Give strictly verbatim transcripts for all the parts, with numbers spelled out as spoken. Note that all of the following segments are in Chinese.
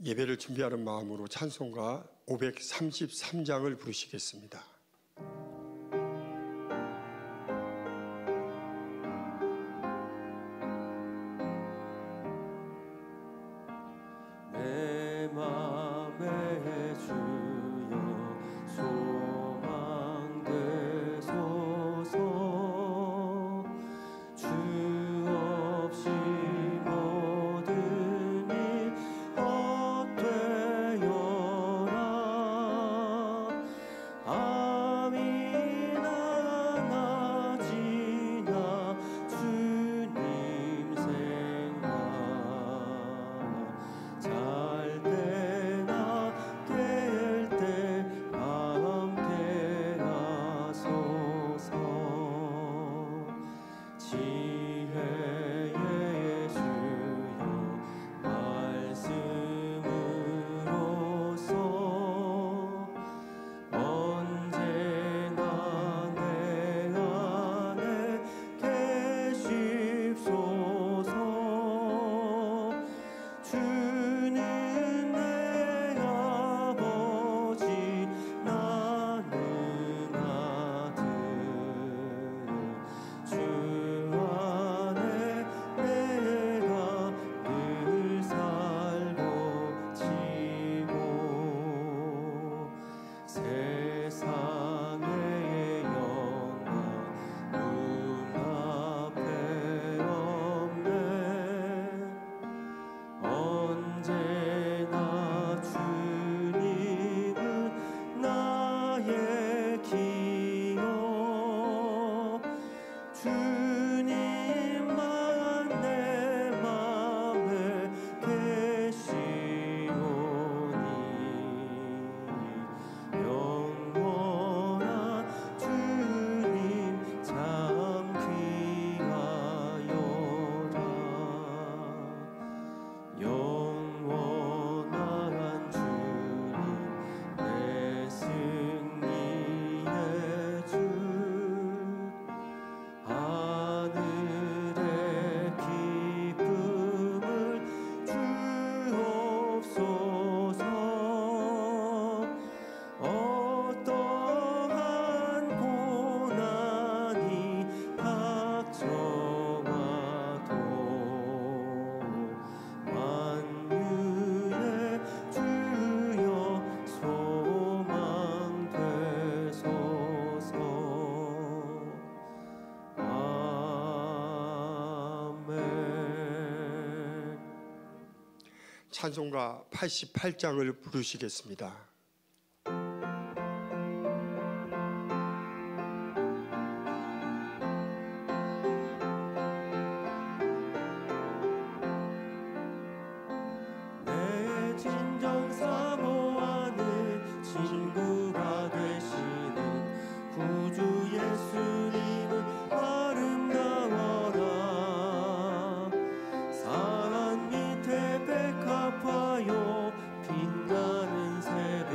예배를 준비하는 마음으로 찬송가 오백삼십삼 장을 부르시겠습니다. 내 맘에 주여 소망 되소서. 주 없이 모든 일 헛되어라. 아미나 나지나 주님 생각 잘 때나 깰 때 함께 하소서. 지혜의 주여 말씀으로써 언제나 내 안에 계십소서. 주는 내 아버지 나는 아들. 주 안에 내가 늘 살고 지고 세상의 영광 눈앞에 없네. 언제나 주님은 나의 기억. 주님만 내 맘에 계시오니 영원한 주님 참 귀하여라. 영원한 주님 내 승리의 주. 하늘의 기쁨을 주옵소서. 어떠한 고난이 닥쳐와도 만유의 주여 소망 되소서. 아멘. 찬송가 팔십팔 장을 부르시겠습니다. 내 진정 사모하는 친구가 되시는 구주 예수님은 아름다워라. 사랑 밑에 백합화요 빛나는 새벽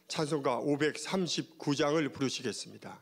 찬송가 오백삼십구 장을 부르시겠습니다.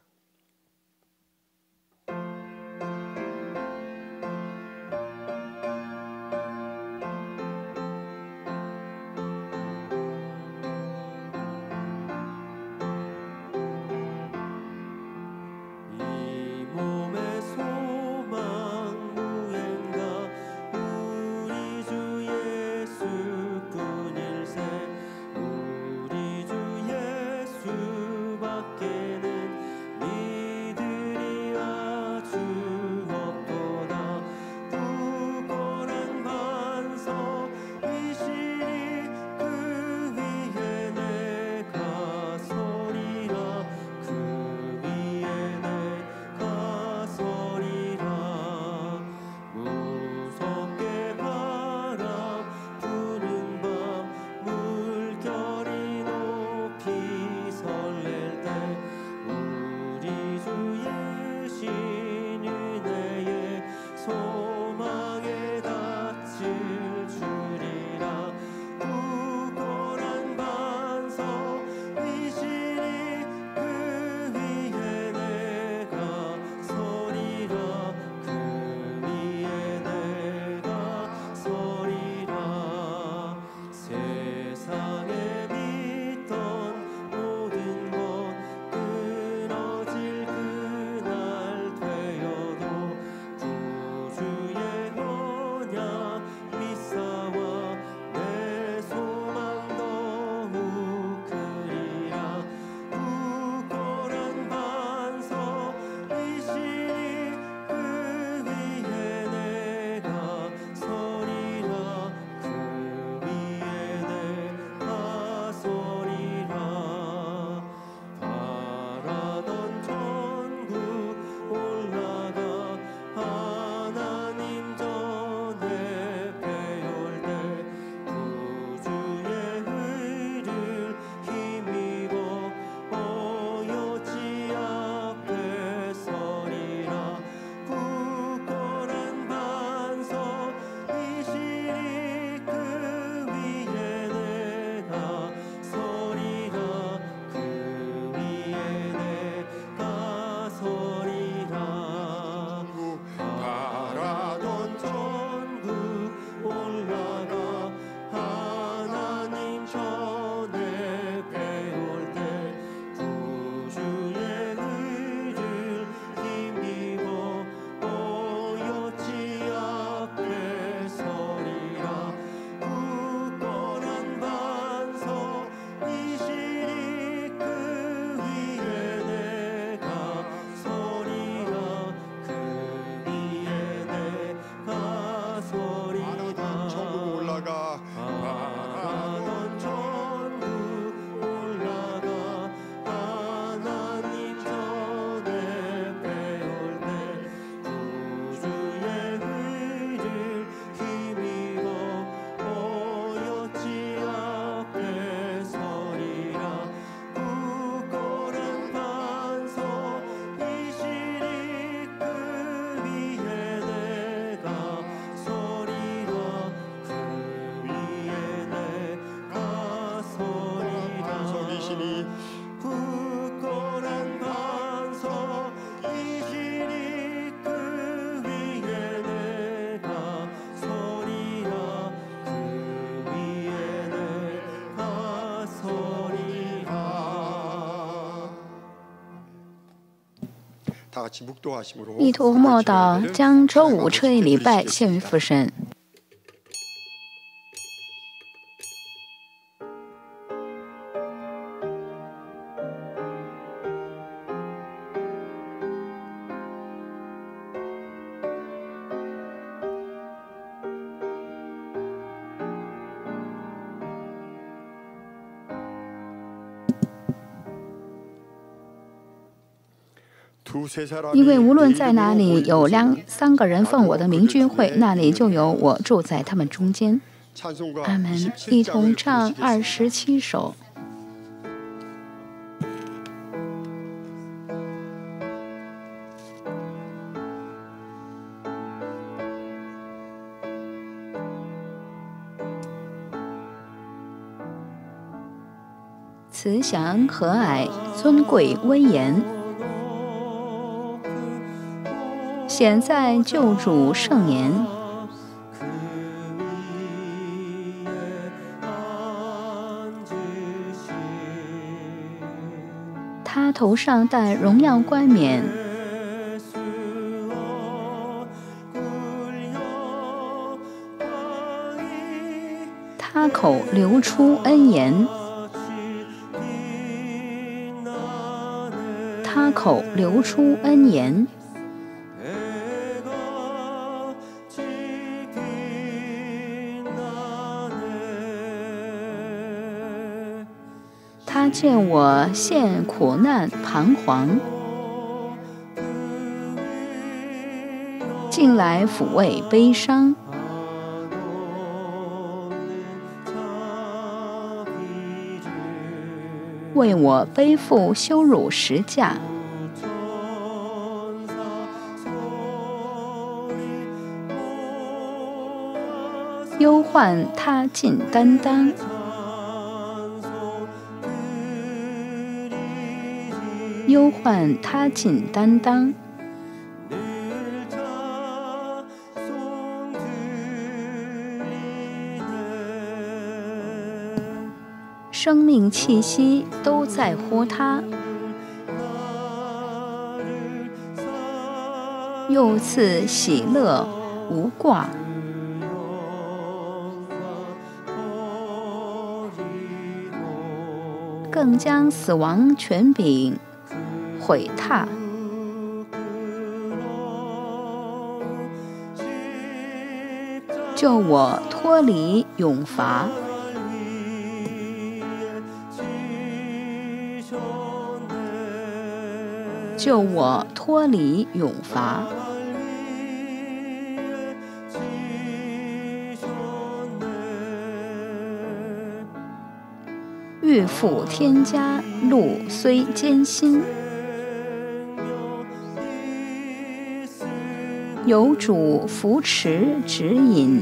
다 같이 묵도하심으로 一同默祷，将周五彻夜礼拜献于父神。 因为无论在哪里有两三个人奉我的名聚会，那里就有我住在他们中间。阿门。一同唱二十七首。 在慈祥和蔼，尊贵威严，显在救主圣年。他头上戴荣耀冠冕，他口流出恩言，他口流出恩言。他见我陷苦难彷徨，进来抚慰悲伤，为我背负羞辱十架，忧患他尽担当，忧患他尽担当。生命气息都在乎他，又赐喜乐无挂，更将死亡权柄毁踏，救我脱离永罚。救我脱离永罚，欲赴天家，路虽艰辛，有主扶持指引，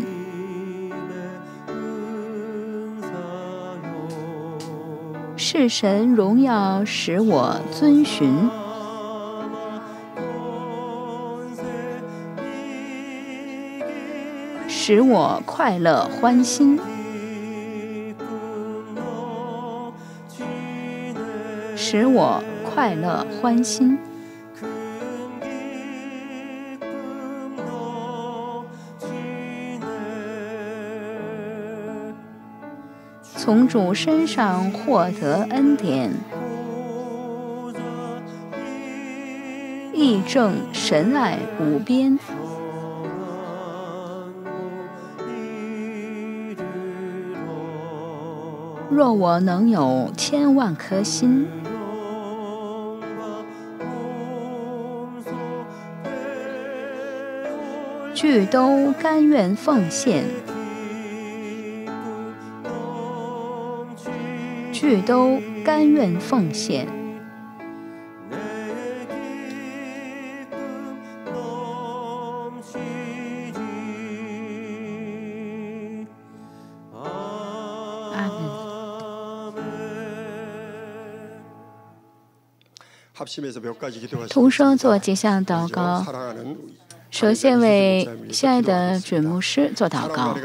是神荣耀使我遵循。使我快乐欢心，使我快乐欢心。从主身上获得恩典，义正神爱无边。若我能有千万颗心，俱都甘愿奉献，俱都甘愿奉献。阿门。同声做几项祷告。首先为亲爱的准牧师做祷告。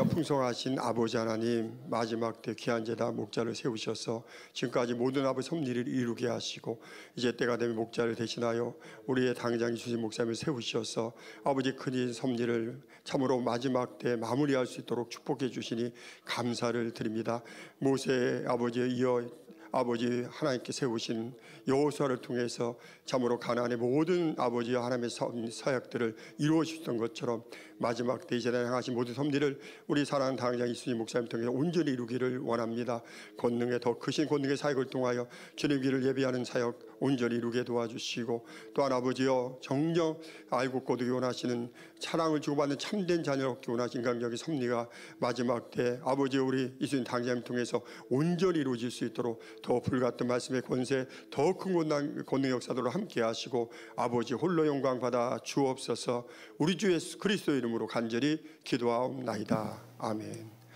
지금까지 모든 아버지 섭리를 이루게 하시고 이제 때가 되면 목자를 대신하여 우리의 당장이 주신 목사님을 세우셔서 아버지 큰 섭리를 참으로 마지막 때 마무리할 수 있도록 축복해 주시니 감사를 드립니다. 모세 아버지에 이어 아버지 하나님께 세우신 여호수아를 통해서 참으로 가나안의 모든 아버지 하나님의 사역들을 이루어 주셨던 것처럼 마지막 때 이 세상에 행하신 모든 섭리를 우리 사랑하는 당장 이순희 목사님 통해서 온전히 이루기를 원합니다. 권능의 더 크신 권능의 사역을 통하여 주님 길을 예비하는 사역 온전히 이루게 도와주시고 또한 아버지여 정녕 알고 꼬드기 원하시는 사랑을 주고받는 참된 자녀를 얻기 원하신 인간적인 섭리가 마지막 때 아버지 우리 이순희 당장님 통해서 온전히 이루어질 수 있도록 더 불같은 말씀의 권세 더 큰 권능 역사도록 함께 하시고 아버지 홀로 영광 받아 주옵소서. 우리 주 예수 그리스도 이름으로 간절히 기도하옵나이다. 아멘.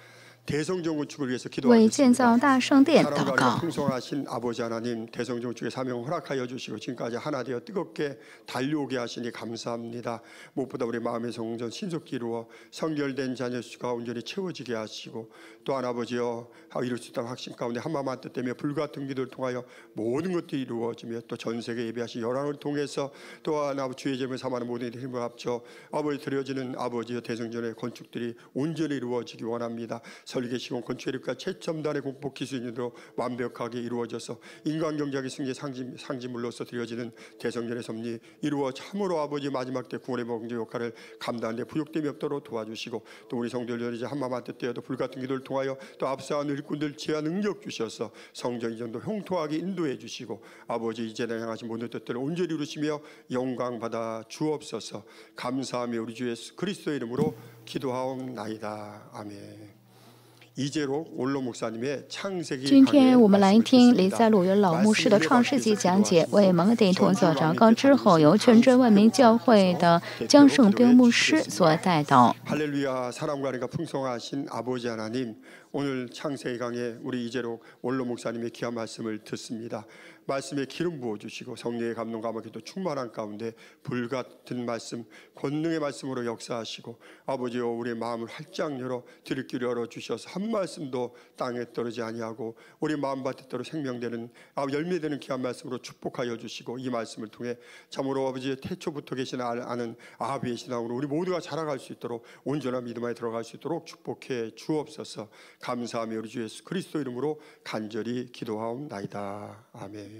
대성전 건축을 위해서 为建 기도하겠습니다. 造大圣殿祷 사랑과 告。 풍성하신 아버지 하나님, 대성전 건축의 사명을 허락하여 주시고 지금까지 하나 되어 뜨겁게 달려오게 하시니 감사합니다. 무엇보다 우리 마음의 성전 신속히 이루어 성결된 자녀 수가 온전히 채워지게 하시고, 또한 아버지여 이룰 수 있다는 확신 가운데 한마음한 뜻 때문에 불같은 기도를 통하여 모든 것들이 이루어지며, 또 전세계 예배하신 열왕을 통해서 또한 아버지 주의 제물 삼하는 모든 일에 힘을 합쳐 아버지 드려지는 아버지여 대성전의 건축들이 온전히 이루어지기 원합니다. 설계 시공 건축력과 최첨단의 공법 기술인으로 완벽하게 이루어져서 인간 경제학의 승리 상징, 상징물로서 드려지는 대성전의 섭리 이루어 참으로 아버지 마지막 때 구원의 목적 역할을 감당하는 데 부족됨이 없도록 도와주시고, 또 우리 성도들 이제 한마음한 뜻 되어도 불같은 기도를 통하여 또 앞서간 일꾼들 지하 능력 주셔서 성전 이전도 형통하게 인도해 주시고, 아버지 이제는 향하신 모든 뜻들을 온전히 이루시며 영광 받아 주옵소서. 감사하며 우리 주 예수 그리스도의 이름으로 기도하옵나이다. 아멘. 이재록 원로 목사님의 창세기 今天 강해 我们来听 말씀을 李 듣습니다. 在鲁元老牧师的《创世纪》讲解，为蒙顶同做祷告之后，由全真万民教会的江胜彪牧师所带导。 할렐루야. 사랑과 은혜가 풍성하신 아버지 하나님, 오늘 창세기 강의 우리 이재록 원로 목사님의 귀한 말씀을 듣습니다. 말씀에 기름 부어주시고 성령의 감동 감화기도 충만한 가운데 불같은 말씀, 권능의 말씀으로 역사하시고, 아버지여 우리의 마음을 활짝 열어 들을 길을 열어주셔서 한 말씀도 땅에 떨어지지 아니하고 우리 마음밭에 떨어 생명되는 열매되는 귀한 말씀으로 축복하여 주시고, 이 말씀을 통해 참으로 아버지의 태초부터 계신 아는 아비의 신앙으로 우리 모두가 자라갈 수 있도록 온전한 믿음 안에 들어갈 수 있도록 축복해 주옵소서. 감사하며 우리 주 예수 그리스도 이름으로 간절히 기도하옵나이다. 아멘.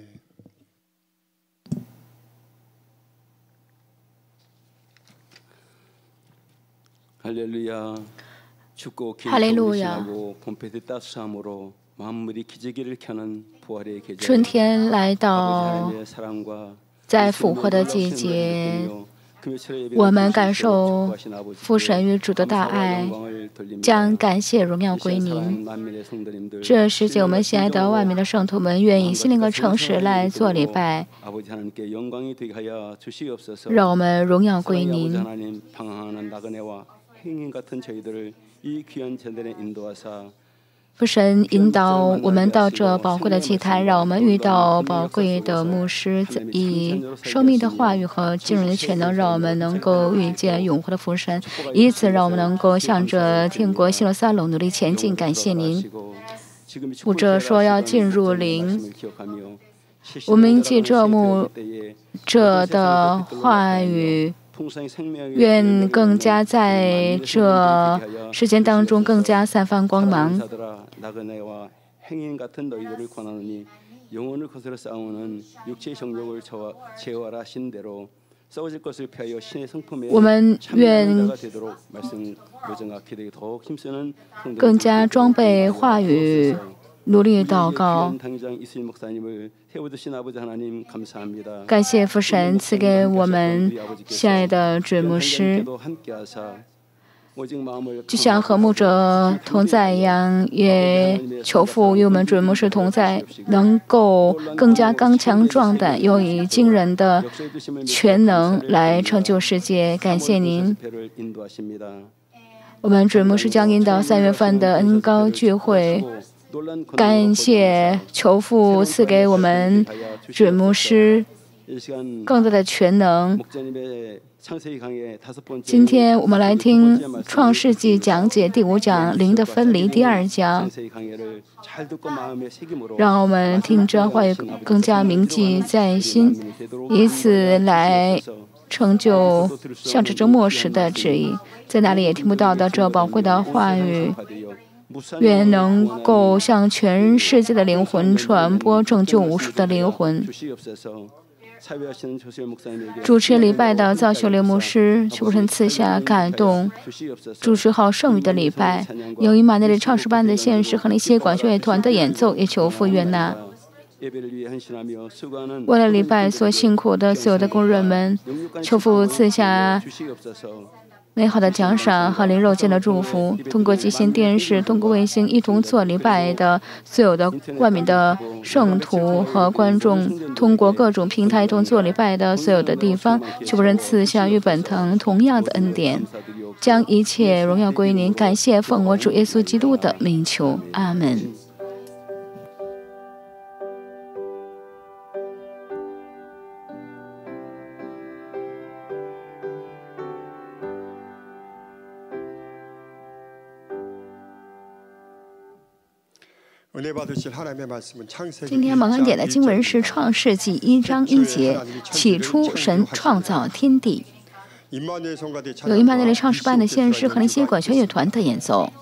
할렐루야. 춥고 긴 할렐루야. 겨울이 지나고 봄볕의 따스함으로 만물이 기저귀를 켜는 부활의 계절. 春天来 아버지 到， 하나님의 사랑과 在复活的季节，我们感受父神与主的大爱，将感谢荣耀归您。这时节，我们亲爱的万民的圣徒们，愿以心灵和诚实来做礼拜，让我们荣耀归您。 父神引导我们到这宝贵的祭坛，让我们遇到宝贵的牧师，以生命的话语和惊人的全能，让我们能够遇见永活的父神，以此让我们能够向着天国希罗撒冷努力前进。感谢您。牧者说要进入灵，我们记这牧者的话语。 愿更加在这时间当中更加散发光芒。 我们愿更加装备话语，努力祷告。 感谢父神赐给我们亲爱的准牧师，就像和牧者同在一样，也求父与我们准牧师同在，能够更加刚强壮胆，又以惊人的全能来成就世界。感谢您。 我们准牧师将引导三月份的恩膏聚会。 感谢求父赐给我们准牧师更大的全能。今天我们来听《创世纪》讲解第五讲灵的分离第二讲，让我们听这话语更加铭记在心，以此来成就向着这末时的旨意。在哪里也听不到的这宝贵的话语。 愿能够向全世界的灵魂传播，拯救无数的灵魂。主持礼拜的造修灵牧师，求神赐下感动，主持好剩余的礼拜。由于马内利唱诗班的献诗和那些管乐团的演奏，也求父悦纳。为了礼拜所辛苦的所有的工人们，求父赐下 美好的奖赏和灵肉间的祝福，通过极限电视、通过卫星一同做礼拜的所有的万民的圣徒和观众，通过各种平台一同做礼拜的所有的地方，求人赐下与本堂同样的恩典。 将一切荣耀归于您。感谢奉我主耶稣基督的名求，阿门。今天蒙恩典的经文是创世纪一章一节，起初神创造天地。有以马内利唱诗班的献诗和灵吸管弦乐团的演奏。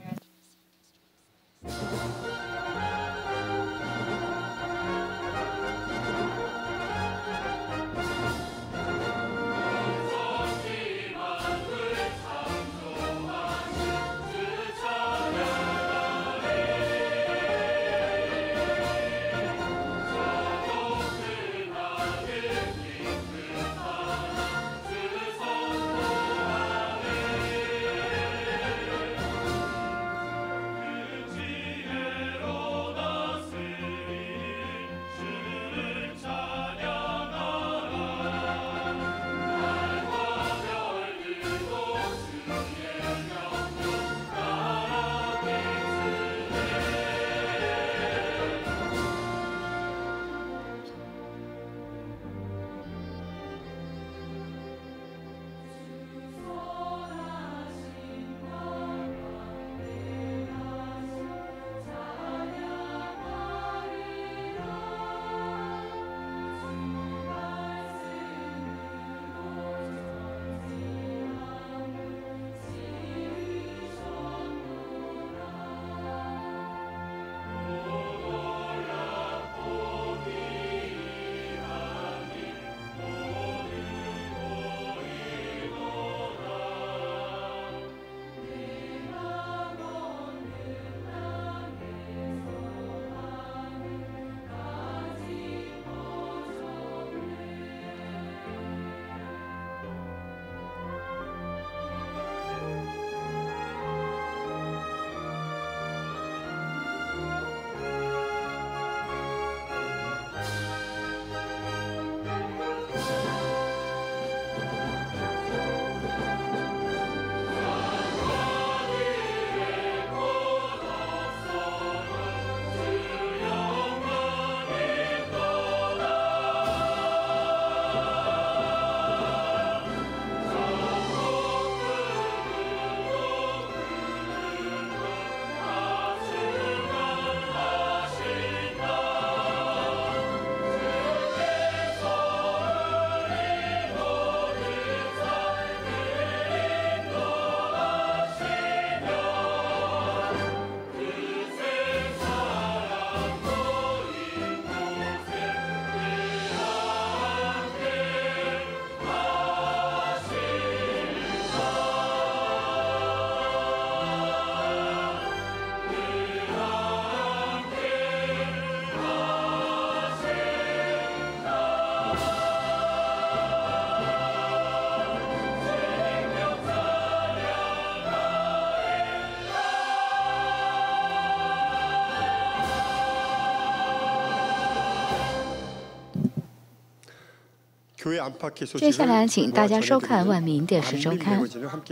接下来，请大家收看万民电视周刊。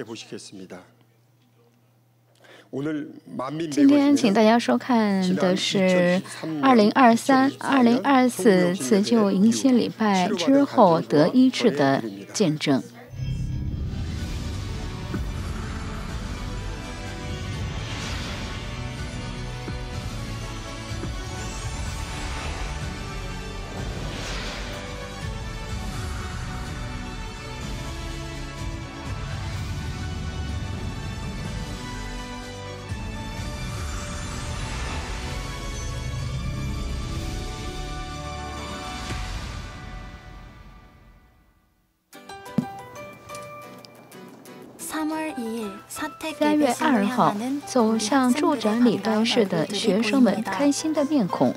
今天，请大家收看的是二零二三、二零二四辞旧迎新礼拜之后得医治的见证。三月二号，走向助展礼拜室的学生们开心的面孔。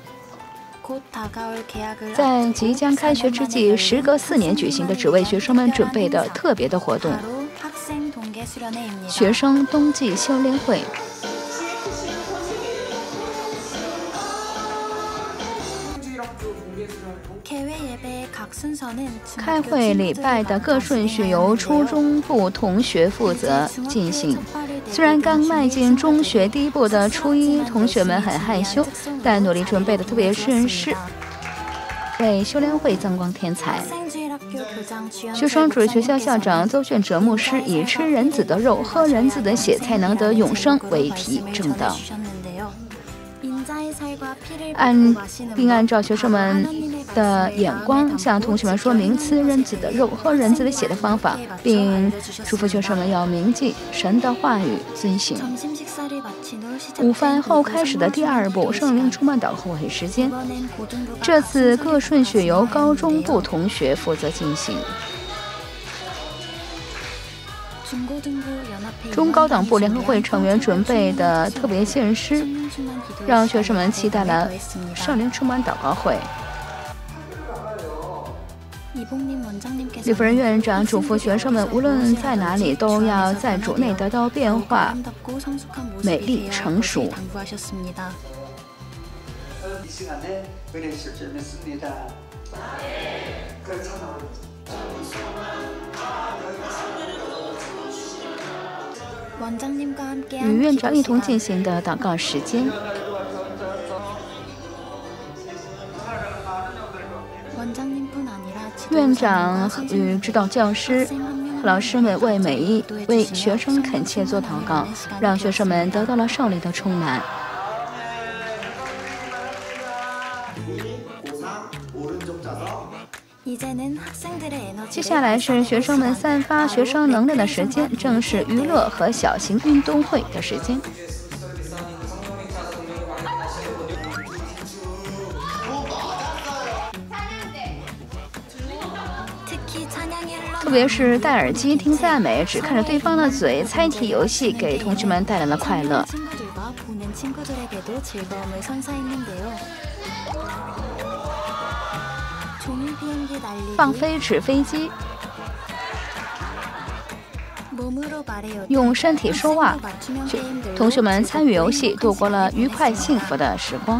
在即将开学之际，时隔四年举行的只为学生们准备的特别的活动——学生冬季修炼会。 开会礼拜的各顺序由初中部同学负责进行。虽然刚迈进中学第一步的初一同学们很害羞，但努力准备的特别顺势，为修炼会增光添彩。学生主任学校校长邹炫哲牧师以吃人子的肉、喝人子的血才能得永生为题正道，按并按照学生们的眼光向同学们说明吃人子的肉、喝人子的血的方法，并嘱咐学生们要铭记神的话语，遵行。午饭后开始的第二步圣灵充满祷告会时间，这次各顺序由高中部同学负责进行。中高等部联合会成员准备的特别献诗，让学生们期待了圣灵充满祷告会。李夫人院长嘱咐学生们，无论在哪里，都要在主内得到变化，美丽成熟。与院长一同进行的祷告时间。院长与指导教师和老师们为每一位学生恳切做祷告，让学生们得到了圣灵的充满。接下来是学生们散发学生能量的时间，正是娱乐和小型运动会的时间。特别是戴耳机听赞美，只看着对方的嘴，猜题游戏给同学们带来了快乐。放飞纸飞机，用身体说话，同学们参与游戏，度过了愉快幸福的时光。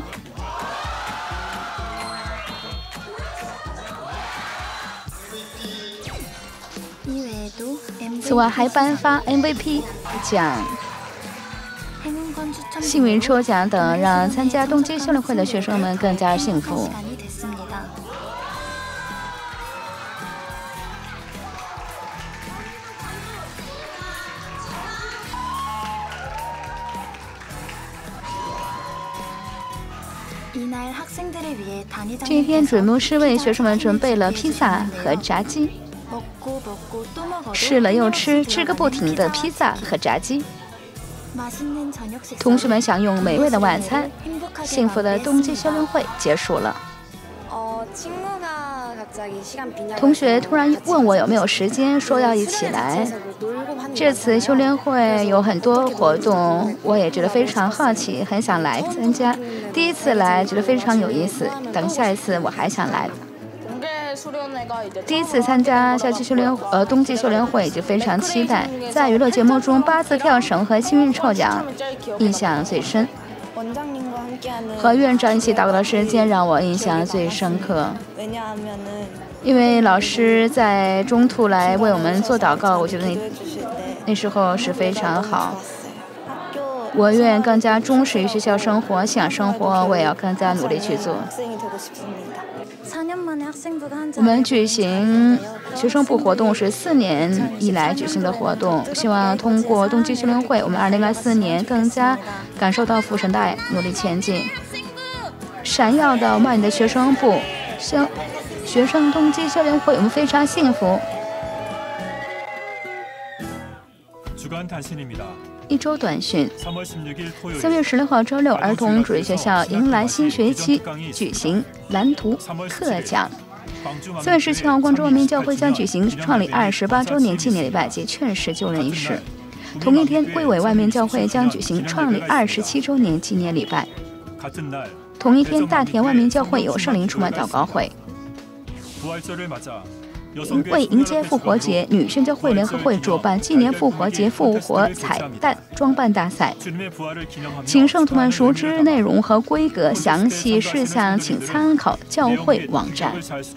此外，还颁发 M V P 奖、幸运抽奖等，让参加冬季修炼会的学生们更加幸福。这一天，准牧师为学生们准备了披萨和炸鸡，吃了又吃，吃个不停的披萨和炸鸡。同学们享用美味的晚餐，幸福的冬季修炼会结束了。同学突然问我有没有时间，说要一起来。这次修炼会有很多活动，我也觉得非常好奇，很想来参加。第一次来觉得非常有意思，等下一次我还想来。第一次参加夏季修炼呃冬季修炼会就非常期待。在娱乐节目中，八字跳绳和幸运抽奖印象最深。和院长一起祷告的时间让我印象最深刻，因为老师在中途来为我们做祷告，我觉得那那时候是非常好。我愿更加忠实于学校生活、信仰生活，我也要更加努力去做。我们举行学生部活动是四年以来举行的活动，希望通过冬季修炼会，我们二零二四年更加感受到父神的爱，努力前进。闪耀的万里的学生部，学学生冬季修炼会，我们非常幸福。一周短讯：三月十六号周六，儿童主义学校迎来新学期，举行蓝图特讲。三月十七号，广州万民教会将举行创立二十八周年纪念礼拜及劝世救人仪式。同一天，贵委万民教会将举行创立二十七周年纪念礼拜。同一天，大田万民教会有圣灵充满祷告会。 为迎接复活节，女宣教会联合会主办纪念复活节复活彩蛋装扮大赛，请圣徒们熟知内容和规格，详细事项请参考教会网站。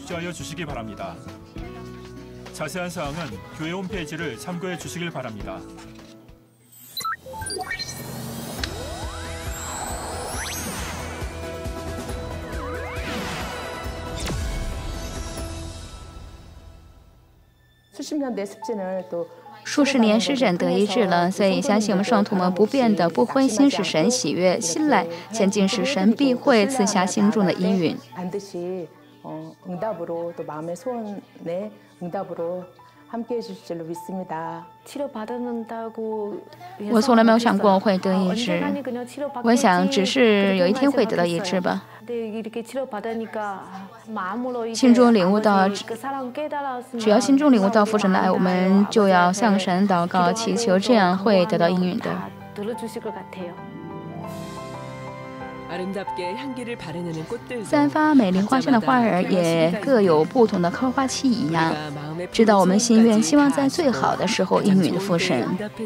자세한 사항은 교회 홈페이지를 참고해 주시길 바랍니다. 수십 년 내 습진을 또 数十年湿疹得医治了，所以相信我们圣徒们不变的不灰心是神喜悦，信赖前进是神必会赐下心中的应允。 어, 응답으로 또 마음의 소원에 응답으로 함께해 주실 줄로 믿습니다. 我从来没有想过会得医治，我想只是有一天会得到医治吧。心中领悟到，只要心中领悟到父神的爱，我们就要向神祷告祈求，这样会得到应允的。 散发美丽花香的花儿也各有不同的开花期一样，知道我们心愿，希望在最好的时候应允的父神。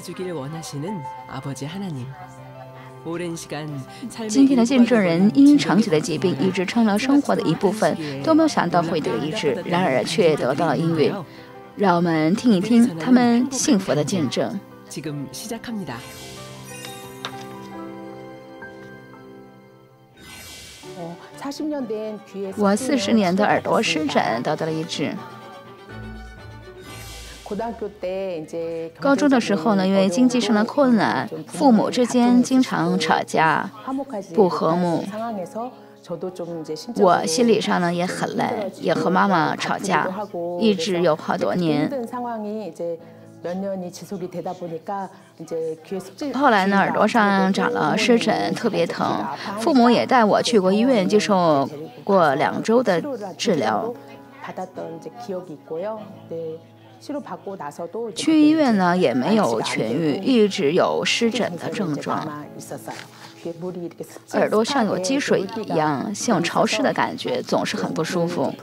今天的见证人因长期的疾病一直成了生活的一部分，都没有想到会得医治，然而却得到了应允。让我们听一听他们幸福的见证。 我四十年的耳朵湿疹得到了医治。高中的时候呢，因为经济上的困难，父母之间经常吵架，不和睦。我心理上呢也很累，也和妈妈吵架，一直有好多年。 后来呢，耳朵上长了湿疹，特别疼。父母也带我去过医院，接受过两周的治疗。去医院呢也没有痊愈，一直有湿疹的症状。 耳朵像有积水一样，像有潮湿的感觉，总是很不舒服。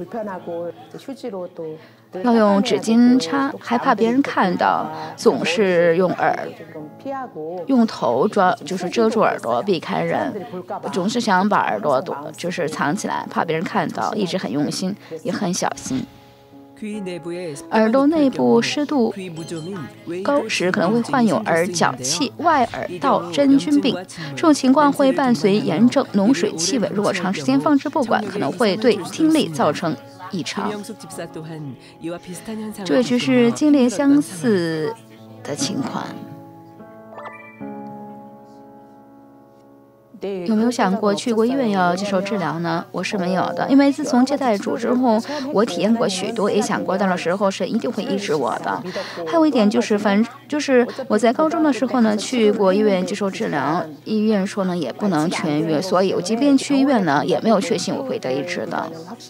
要用纸巾擦，还怕别人看到，总是用耳、用头抓，就是遮住耳朵，避开人。总是想把耳朵躲，就是藏起来，怕别人看到，一直很用心，也很小心。 耳朵内部湿度高时，可能会患有耳角气、外耳道真菌病。这种情况会伴随炎症、脓水、气味。如果长时间放置不管，可能会对听力造成异常。这位居士经历相似的情况。 有没有想过去过医院要接受治疗呢？我是没有的，因为自从接待主之后，我体验过许多，也想过到了时候是一定会医治我的。还有一点就是，反就是我在高中的时候呢，去过医院接受治疗，医院说呢也不能痊愈，所以我即便去医院呢，也没有确信我会得医治的。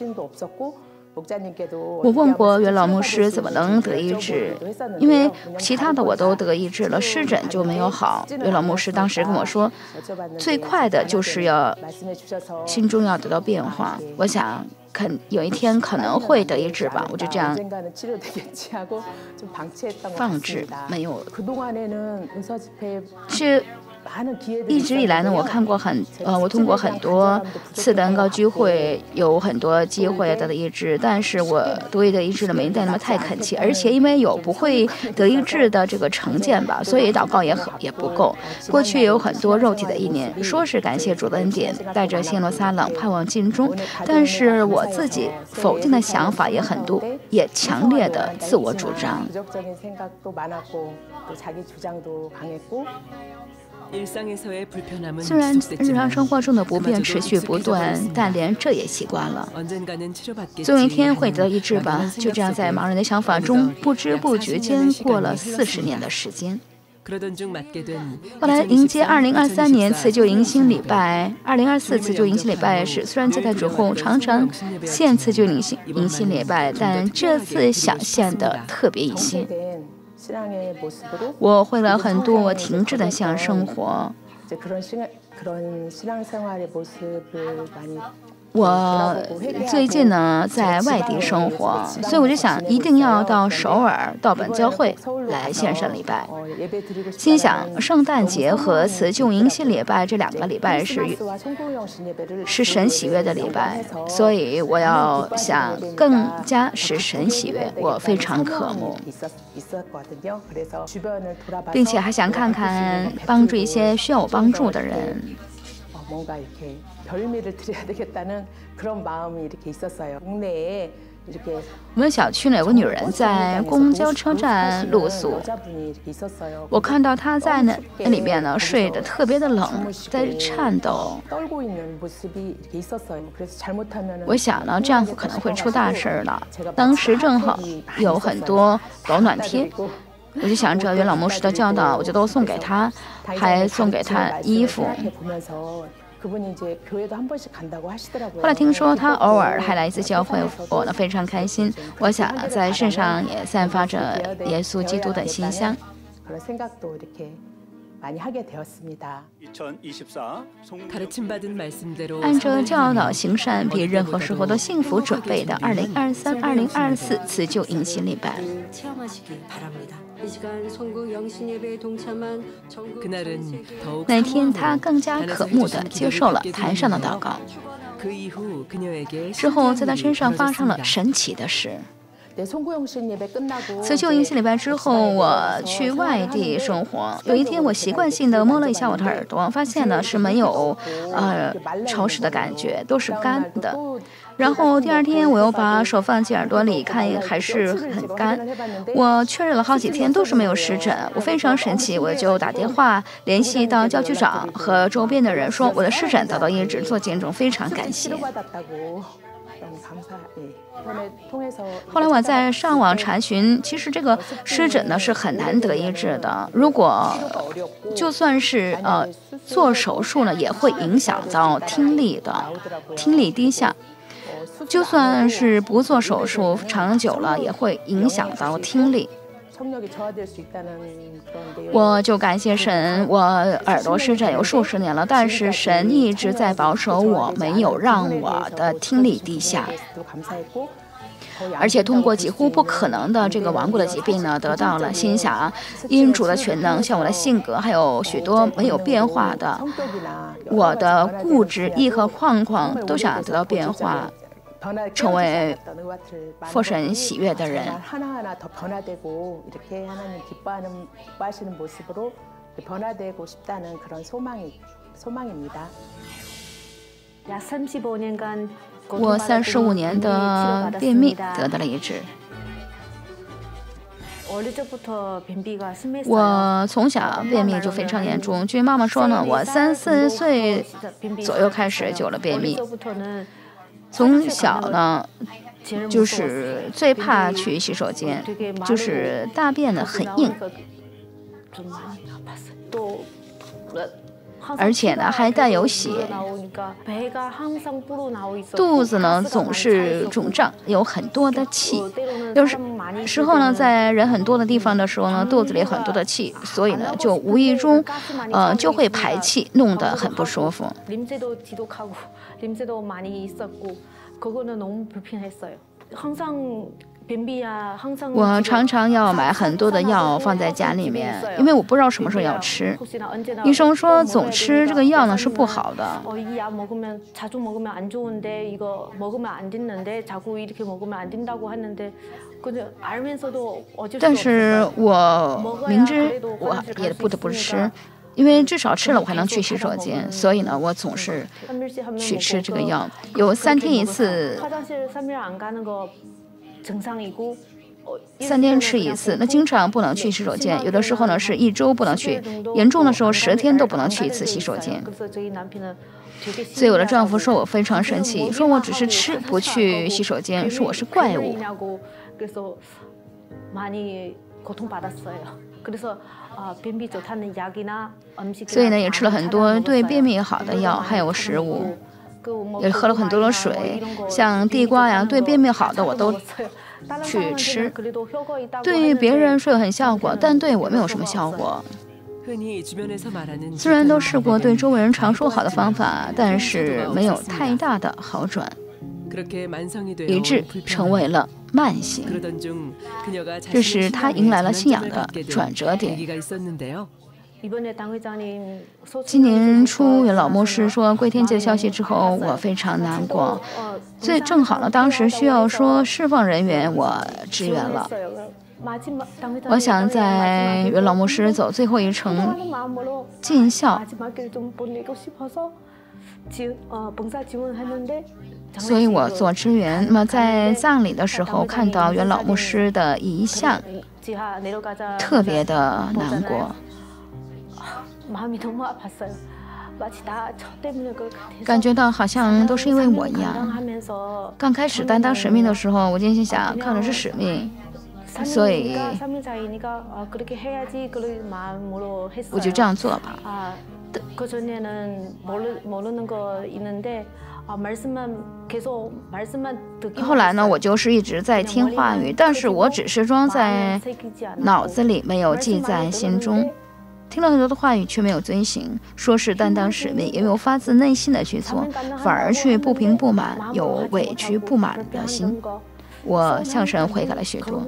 我问过元老牧师怎么能得医治，因为其他的我都得医治了，湿疹就没有好。元老牧师当时跟我说，最快的就是要心中要得到变化。我想，肯有一天可能会得医治吧，我就这样放置，没有是。 一直以来呢，我看过很呃，我通过很多次的恩膏聚会，有很多机会得到医治，但是我对得医治的没带那么太恳切，而且因为有不会得医治的这个成见吧，所以祷告也很也不够。过去也有很多肉体的意念，说是感谢主的恩典，带着新罗撒冷盼望尽忠，但是我自己否定的想法也很多，也强烈的自我主张。 虽然日常生活中的不便持续不断，但连这也习惯了。总有一天会得医治吧。就这样，在盲人的想法中，不知不觉间过了四十年的时间。后来迎接二零二三年辞旧迎新礼拜，二零二四辞旧迎新礼拜是虽然接待主后常常献辞旧迎新迎新礼拜，但这次想献的特别一些。 我会了很多我停滞的信仰生活， 我最近呢在外地生活，所以我就想一定要到首尔到本教会来献上礼拜。心想圣诞节和辞旧迎新礼拜这两个礼拜是是神喜悦的礼拜，所以我要想更加使神喜悦，我非常渴慕，并且还想看看帮助一些需要我帮助的人。 뭔가 이렇게 별미를 드려야 되겠다는 그런 마음이 이렇게 있었어요. 국내에 이렇게 我们小区呢有个女人在公交车站露宿，我看到她在那那里面呢睡得特别的冷，在颤抖。我想呢这样可能会出大事了。当时正好有很多保暖贴。 我就想着元老牧师的教导，我就都送给他，还送给他衣服。后来听说他偶尔还来一次教会，我呢非常开心。我想在身上也散发着耶稣基督的馨香。 按照教导行善，比任何时候都幸福准备的二零二三、二零二四辞旧迎新礼拜。 那天，他更加渴慕地接受了台上的祷告。之后，在他身上发生了神奇的事。辞旧迎新礼拜之后，我去外地生活。有一天，我习惯性地摸了一下我的耳朵，发现呢是没有呃潮湿的感觉，都是干的。 然后第二天我又把手放进耳朵里看，还是很干。我确认了好几天都是没有湿疹，我非常神奇，我就打电话联系到教区长和周边的人，说我的湿疹得到医治，做见证，非常感谢。后来我在上网查询，其实这个湿疹呢是很难得医治的，如果就算是呃做手术呢，也会影响到听力的，听力低下。 就算是不做手术，长久了也会影响到听力。我就感谢神，我耳朵湿疹有数十年了，但是神一直在保守我，没有让我的听力低下。而且通过几乎不可能的这个顽固的疾病呢，得到了心想，因主的全能，像我的性格，还有许多没有变化的，我的固执、意和框框都想得到变化。 成为父神喜悦的人。我三十五年的便秘得到了医治。我从小便秘就非常严重，据妈妈说呢，我三四岁左右开始就有了便秘。 从小呢，就是最怕去洗手间，就是大便呢很硬，而且呢还带有血，肚子呢总是肿胀，有很多的气。有时时候呢，在人很多的地方的时候呢，肚子里很多的氣，所以呢就无意中，呃就会排气，弄得很不舒服。 냄새도 많이 있었고 그거는 너무 불편했어요. 항상 변비야, 항상 我常常要买很多的药放在家里面，因为我不知道什么时候要吃。医生说总吃这个药呢是不好的。 어, 이 약 먹으면 자주 먹으면 안 좋은데 이거 먹으면 안 된는데 자꾸 이렇게 먹으면 안 된다고 하는데 근데 알면서도 어쩔 수 없어요. 但是我明知我也不得不吃。 因为至少吃了我还能去洗手间，所以呢，我总是去吃这个药，有三天一次，三天吃一次。那经常不能去洗手间，有的时候呢是一周不能去，严重的时候十天都不能去一次洗手间。所以我的丈夫说我非常生气，说我只是吃不去洗手间，说我是怪物。 所以呢，也吃了很多对便秘好的药，还有食物，也喝了很多的水，像地瓜呀，对便秘好的我都去吃。对别人说有很效果，但对我没有什么效果。 虽然都试过对周围人常说好的方法，但是没有太大的好转，以致成为了慢性。这时他迎来了信仰的转折点。今年初，袁老牧师说归天界的消息之后，我非常难过。所以正好呢，当时需要说释放人员，我支援了。我想在袁老牧师走最后一程尽孝，所以我做支援。那么在葬礼的时候，看到袁老牧师的遗像，特别的难过。感觉到好像都是因为我一样。刚开始担当使命的时候，我就心想，靠的是使命，所以我就这样做吧。后来呢，我就是一直在听话语，但是我只是装在脑子里，没有记在心中。听了很多的话语，却没有遵行，说是担当使命，也没有发自内心的去做，反而去不平不满，有委屈不满的心。我向神悔改了许多。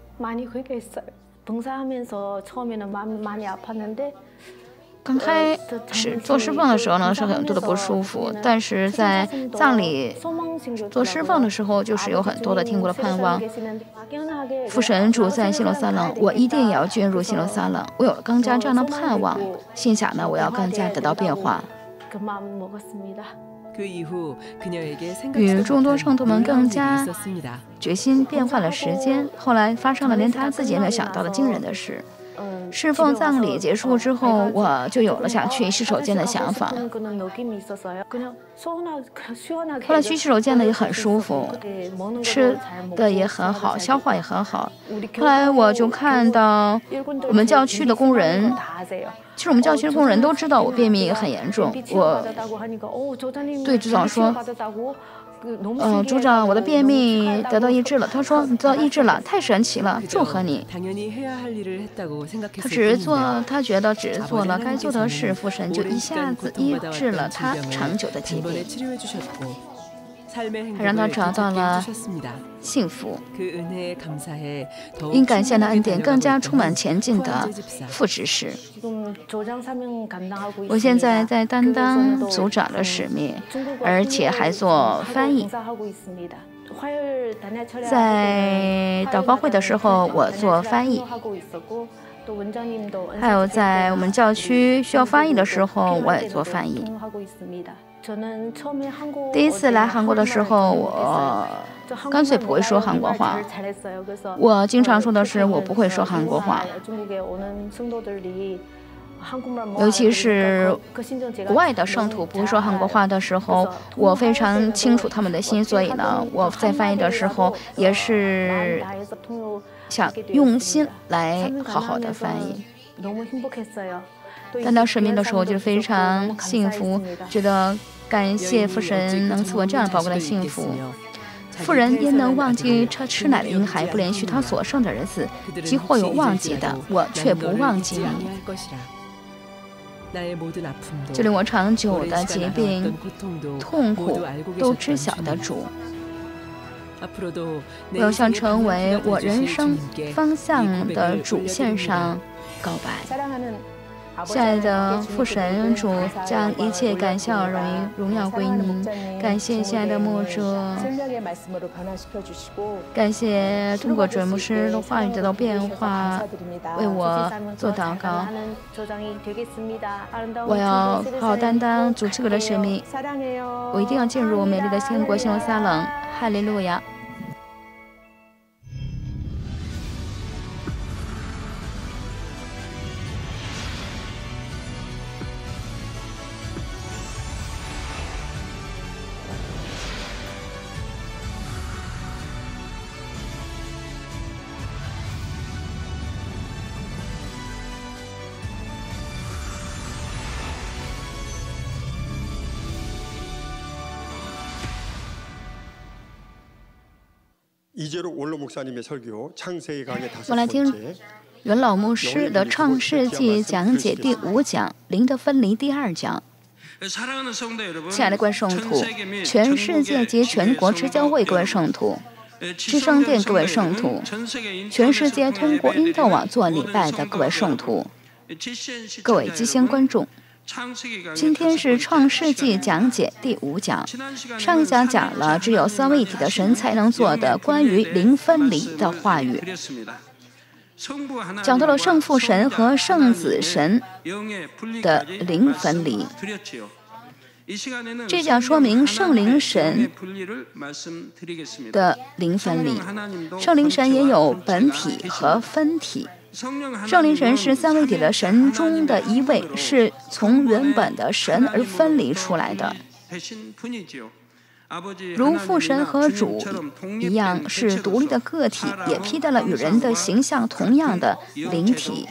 刚开始做释放的时候呢，是很多的不舒服，但是在葬礼做释放的时候，就是有很多的天国的盼望。父神住在希罗撒冷，我一定也要进入希罗撒冷。我有了更加这样的盼望，心想呢，我要更加得到变化。与众多圣徒们更加决心变化的时间，后来发生了连他自己也没有想到的惊人的事。侍奉葬礼结束之后，我就有了想去洗手间的想法。后来去洗手间呢也很舒服，吃的也很好，消化也很好。后来我就看到我们教区的工人，其实我们教区的工人都知道我便秘很严重。我对组长说，嗯，组长，我的便秘得到医治了。他说你得到医治了，太神奇了，祝贺你。他只是做，他觉得只是做了该做的事，父神就一下子医治了他长久的疾病，还让他找到了幸福。因感谢的恩典，更加充满前进的副执事。我现在在担当组长的使命，而且还做翻译。在祷告会的时候，我做翻译。还有在我们教区需要翻译的时候，我也做翻译。第一次来韩国的时候，我干脆不会说韩国话。我经常说的是我不会说韩国话，尤其是国外的圣徒不会说韩国话的时候，我非常清楚他们的心，所以呢，我在翻译的时候也是想用心来好好的翻译。担当使命的时候，就非常幸福，觉得感谢父神能赐我这样宝贵的幸福。妇人焉能忘记他吃奶的婴孩，不连续他所剩的日子，即或有忘记的，我却不忘记你。就令我长久的疾病、痛苦都知晓的主，我要向成为我人生方向的主线上告白。亲爱的父神主，将一切感谢荣荣耀归您。感谢亲爱的牧者，感谢通过准牧师的话语得到变化，为我做祷告。我要好好担当主赐给的使命，我一定要进入美丽的天国希罗撒冷。哈利路亚。 我来听袁老牧师的《创世纪》讲解第五讲，灵的分离第二讲。亲爱的各位圣徒，全世界及全国之教会各位圣徒，至圣殿各位圣徒，全世界通过因特网做礼拜的各位圣徒，各位基先观众，今天是创世纪讲解第五讲。上一讲讲了只有三位一体的神才能做的关于灵分离的话语，讲到了圣父神和圣子神的灵分离。这讲说明圣灵神的灵分离。圣灵神也有本体和分体。圣灵神是三位一体的神中的一位，是从原本的神而分离出来的，如父神和主一样是独立的个体，也披戴了与人的形象同样的灵体。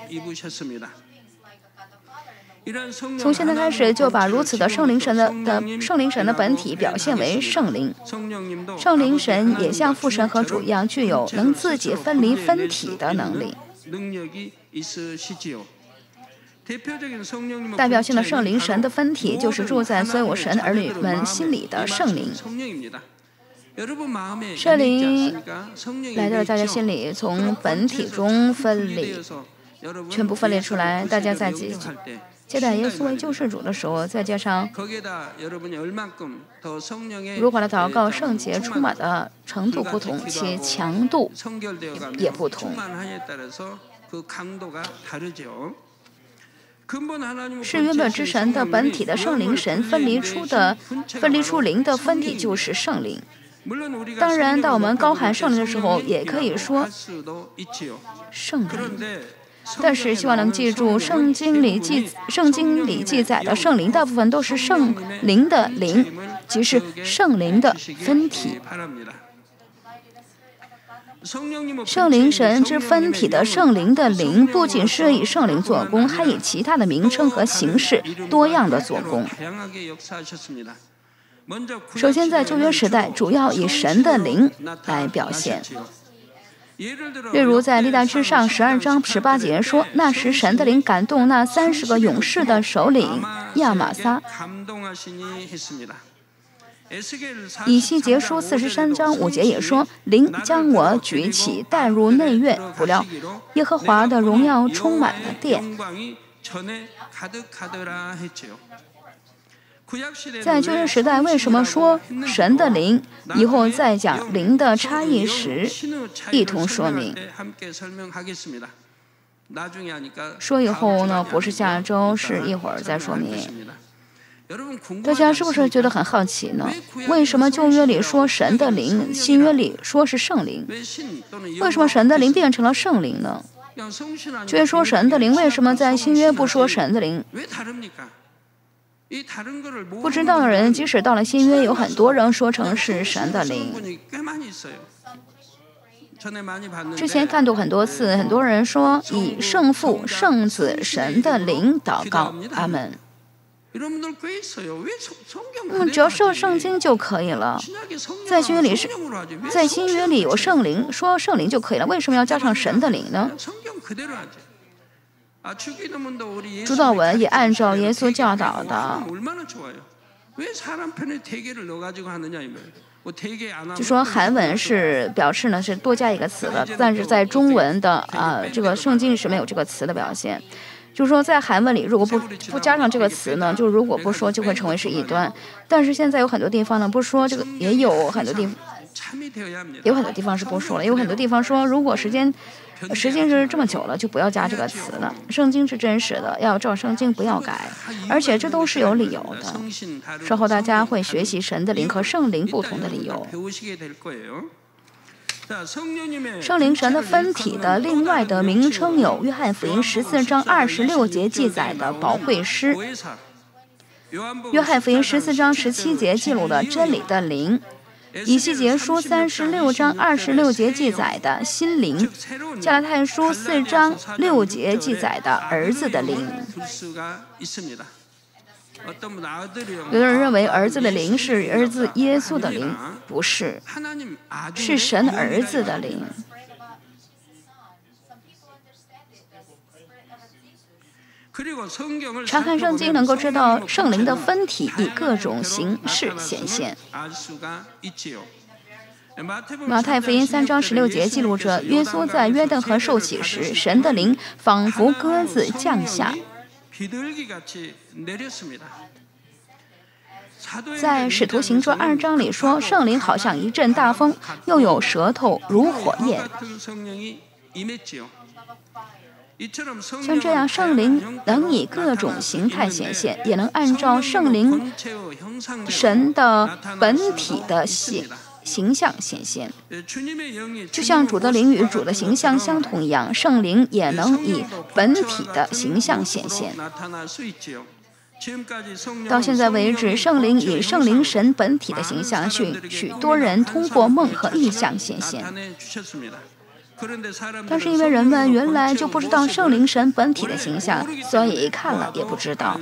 从现在开始，就把如此的圣灵神的的圣灵神的本体表现为圣灵。圣灵神也像父神和主一样，具有能自己分离分体的能力。代表性的圣灵神的分体，就是住在所有神儿女们心里的圣灵。圣灵来到大家心里，从本体中分离，全部分裂出来。大家在接待耶稣为救世主的时候，再加上如何的祷告圣洁充满的程度不同，其强度也不同。是原本之神的本体的圣灵神分离出的分离出灵的分体，就是圣灵。当然，当我们高喊圣灵的时候，也可以说圣灵。但是希望能记住，圣经里记圣经里记载的圣灵大部分都是圣灵的灵，即是圣灵的分体。圣灵神之分体的圣灵的灵，不仅是以圣灵做工，还以其他的名称和形式多样的做工。首先，在旧约时代，主要以神的灵来表现。例如在历代志上十二章十八节说，那时神的灵感动那三十个勇士的首领亚玛撒。以西结书四十三章五节也说，灵将我举起带入内院，不料耶和华的荣耀充满了殿。在旧约时代，为什么说神的灵？以后再讲灵的差异时，一同说明。说以后呢，不是下周，是一会儿再说明。大家是不是觉得很好奇呢？为什么旧约里说神的灵，新约里说是圣灵？为什么神的灵变成了圣灵呢？旧约说神的灵，为什么在新约不说神的灵？不知道的人，即使到了新约，有很多人说成是神的灵。之前看到很多次，很多人说以圣父、圣子、神的灵祷告，阿门。嗯，只要说圣经就可以了。在新约里是，在新约里有圣灵，说圣灵就可以了。为什么要加上神的灵呢？主祷文也按照耶稣教导的，就说韩文是表示呢是多加一个词的，但是在中文的啊、呃、这个圣经是没有这个词的表现。就是说在韩文里如果不不加上这个词呢，就如果不说就会成为是异端。但是现在有很多地方呢不说这个，也有很多地方有很多地方是不说了，有很多地方说如果时间时间是这么久了，就不要加这个词了。圣经是真实的，要照圣经，不要改，而且这都是有理由的。稍后大家会学习神的灵和圣灵不同的理由。圣灵神的分体的另外的名称有约翰福音十四章二十六节记载的保惠师，约翰福音十四章十七节记录的真理的灵，以西结书三十六章二十六节记载的心灵，加拉太书四章六节记载的儿子的灵。 有的人认为儿子的灵是儿子耶稣的灵，不是，是神儿子的灵。查看圣经能够知道圣灵的分体以各种形式显现。马太福音三章十六节记录着，耶稣在约旦河受洗时，神的灵仿佛鸽子降下。在使徒行传二章里说，圣灵好像一阵大风，又有舌头如火焰。像这样，圣灵能以各种形态显现，也能按照圣灵神的本体的形形象显现。就像主的灵与主的形象相同一样，圣灵也能以本体的形象显现。到现在为止，圣灵以圣灵神本体的形象，许许多人通过梦和异象显现。但是因为人们原来就不知道圣灵神本体的形象，所以看了也不知道。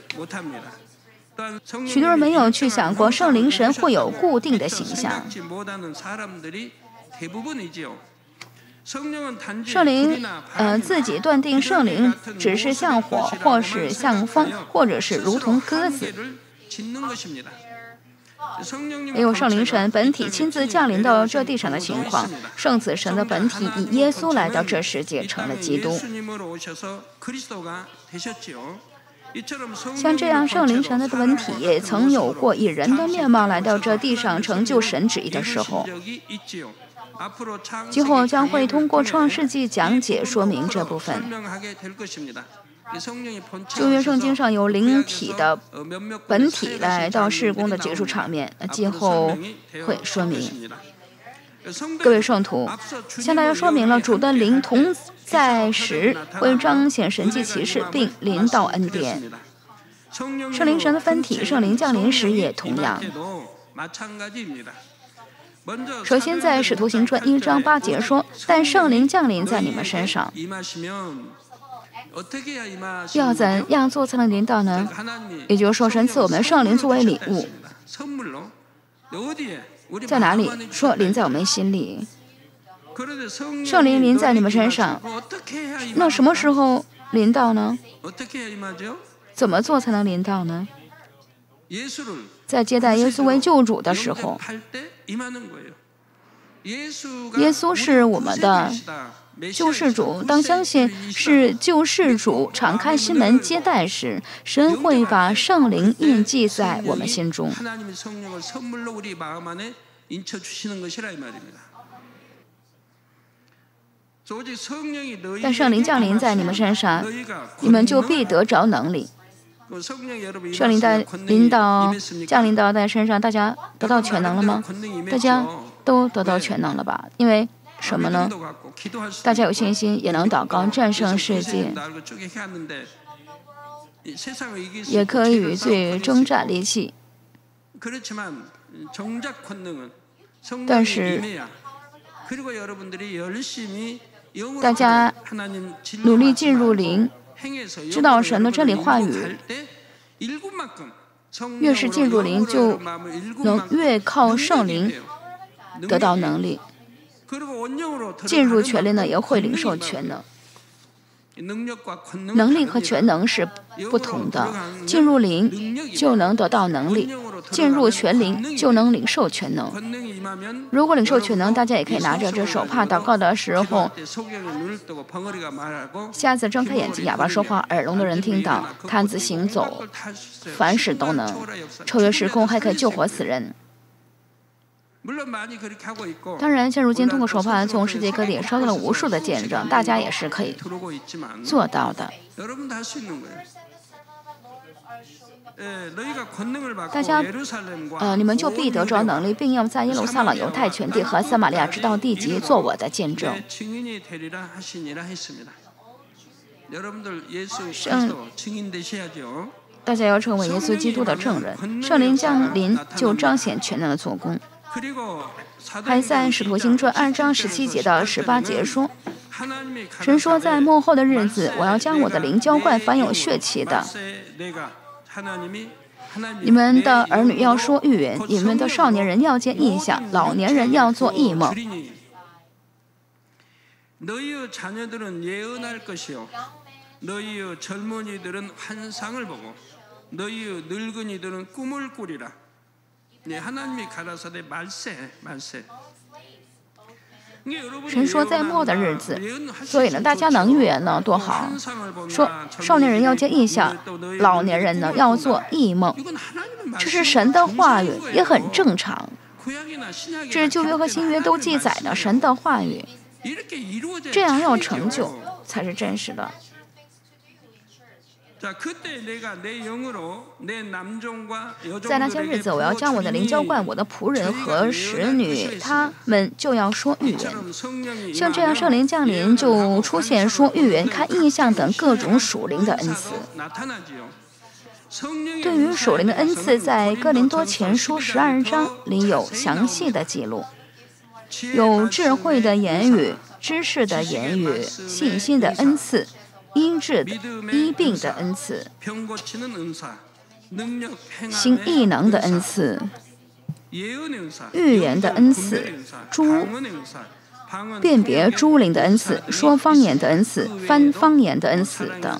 许多人没有去想过圣灵神会有固定的形象。圣灵呃自己断定圣灵只是像火，或是像风，或者是如同鸽子。也有圣灵神本体亲自降临到这地上的情况。圣子神的本体以耶稣来到这世界，成了基督。像这样，圣灵神的本体也曾有过以人的面貌来到这地上，成就神旨意的时候。今后将会通过创世纪讲解说明这部分。旧约圣经上有灵体的本体来到事工的结束场面，今后会说明。各位圣徒，向大家说明了主的灵同在时会彰显神迹奇事，并临到恩典。圣灵神的分体圣灵降临时也同样。首先在使徒行传一章八节说，但圣灵降临在你们身上。要怎样做才能临到呢？也就是说，神赐我们圣灵作为礼物。在哪里？说临在我们心里。圣灵临在你们身上，那什么时候临到呢？怎么做才能临到呢？在接待耶稣为救主的时候，耶稣是我们的救世主。当相信是救世主敞开心门接待时，神会把圣灵印记在我们心中。但圣灵降临在你们身上，你们就必得着能力。圣灵在临到降临到在身上，大家得到全能了吗？大家都得到全能了吧？因为什么呢？大家有信心，也能祷告战胜世界，也可以与罪征战利器。但是大家努力进入灵，知道神的真理话语，越是进入灵，就能越靠圣灵得到能力。进入全灵呢，也会领受全能。能力和全能是不同的。进入灵就能得到能力，进入全灵就能领受全能。如果领受全能，大家也可以拿着这手帕祷告的时候，瞎子睁开眼睛，哑巴说话，耳聋的人听到，瘫子行走，凡事都能。超越时空，还可以救活死人。当然，现如今通过手帕从世界各地收到了无数的见证，大家也是可以做到的。大家，呃，你们就必得着能力，并要在耶路撒冷、犹太全地和撒玛利亚直到地极做我的见证。圣，大家要成为耶稣基督的证人。圣灵降临就彰显全能的做工。还在使徒行传二章十七节到十八节说，神说，在末后的日子，我要将我的灵浇灌凡有血气的。 你们的儿女要说预言，你们的少年人要见异象，老年人要做异梦。神说在末的日子，所以呢，大家能预言呢多好。说少年人要见异象，老年人呢要做异梦，这是神的话语，也很正常。这是旧约和新约都记载的神的话语，这样要成就才是真实的。在那些日子，我要将我的灵浇灌我的仆人和使女，他们就要说预言。像这样圣灵降临，就出现说预言、看异象等各种属灵的恩赐。对于属灵的恩赐，在哥林多前书十二章里有详细的记录，有智慧的言语、知识的言语、信心的恩赐、医治的医病的恩赐、行异能的恩赐、预言的恩赐、诸辨别诸灵的恩赐、说方言的恩赐、翻方言的恩赐等。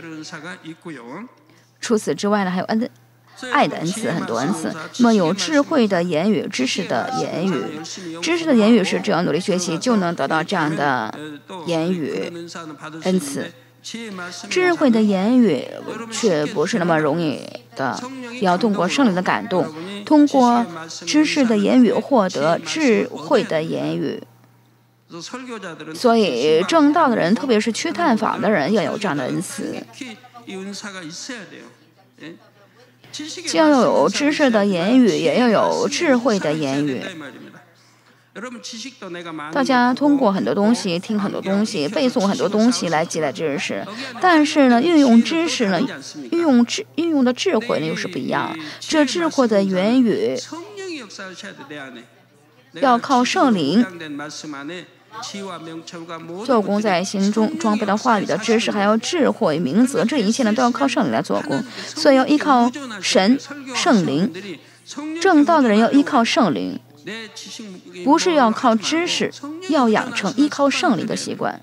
除此之外呢，还有恩爱的恩赐，很多恩赐。那么有智慧的言语、知识的言语。知识的言语是只要努力学习就能得到这样的言语恩赐。智慧的言语却不是那么容易的，要通过圣灵的感动，通过知识的言语获得智慧的言语。所以正道的人，特别是去探访的人，要有这样的恩赐。既要有知识的言语，也要有智慧的言语。大家通过很多东西，听很多东西，背诵很多东西来积累知识，但是呢，运用知识呢，运用智运用的智慧呢又是不一样。这智慧的言语要靠圣灵做工在心中，装备了话语的知识，还有智慧、明则，这一切呢都要靠圣灵来做工。所以要依靠神、圣灵。正道的人要依靠圣灵，不是要靠知识，要养成依靠圣灵的习惯。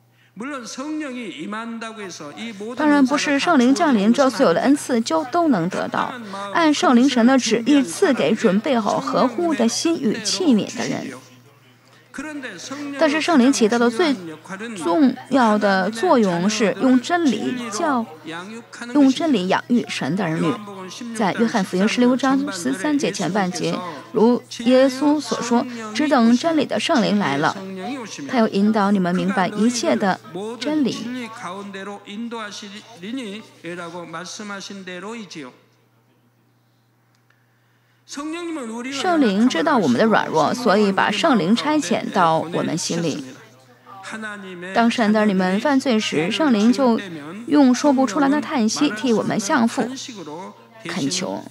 当然不是圣灵降临，这所有的恩赐就都能得到，按圣灵神的旨意赐给准备好合乎的心与器皿的人。但是圣灵起到的最重要的作用是用真理教，用真理养育神的儿女。在约翰福音十六章十三节前半节，如耶稣所说，只等真理的圣灵来了，他要引导你们明白一切的真理。圣灵知道我们的软弱，所以把圣灵差遣到我们心里。当神的你们犯罪时，圣灵就用说不出来的叹息替我们向父恳求，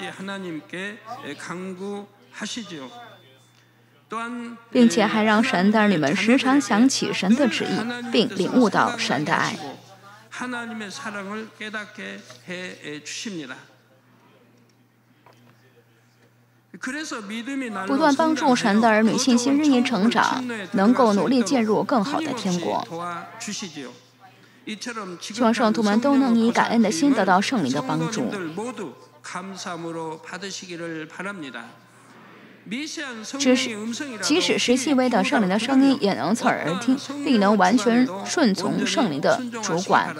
并且还让神的你们时常想起神的旨意，并领悟到神的爱。不断帮助神的儿女信心日益成长，能够努力进入更好的天国。希望圣徒们都能以感恩的心得到圣灵的帮助。只是，即使是细微的圣灵的声音，也能侧耳而听，并能完全顺从圣灵的主管。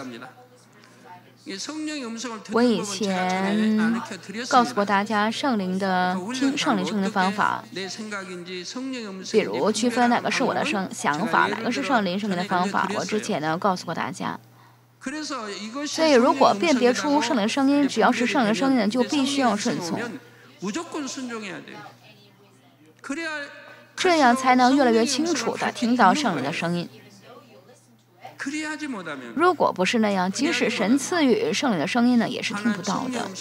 我以前告诉过大家圣灵的听圣灵声音的方法，比如区分哪个是我的声想法，哪个是圣灵声音的方法，我之前呢告诉过大家。所以如果辨别出圣灵声音，只要是圣灵声音，就必须要顺从，这样才能越来越清楚地听到圣灵的声音。如果不是那样，即使神赐予圣灵的声音呢，也是听不到的。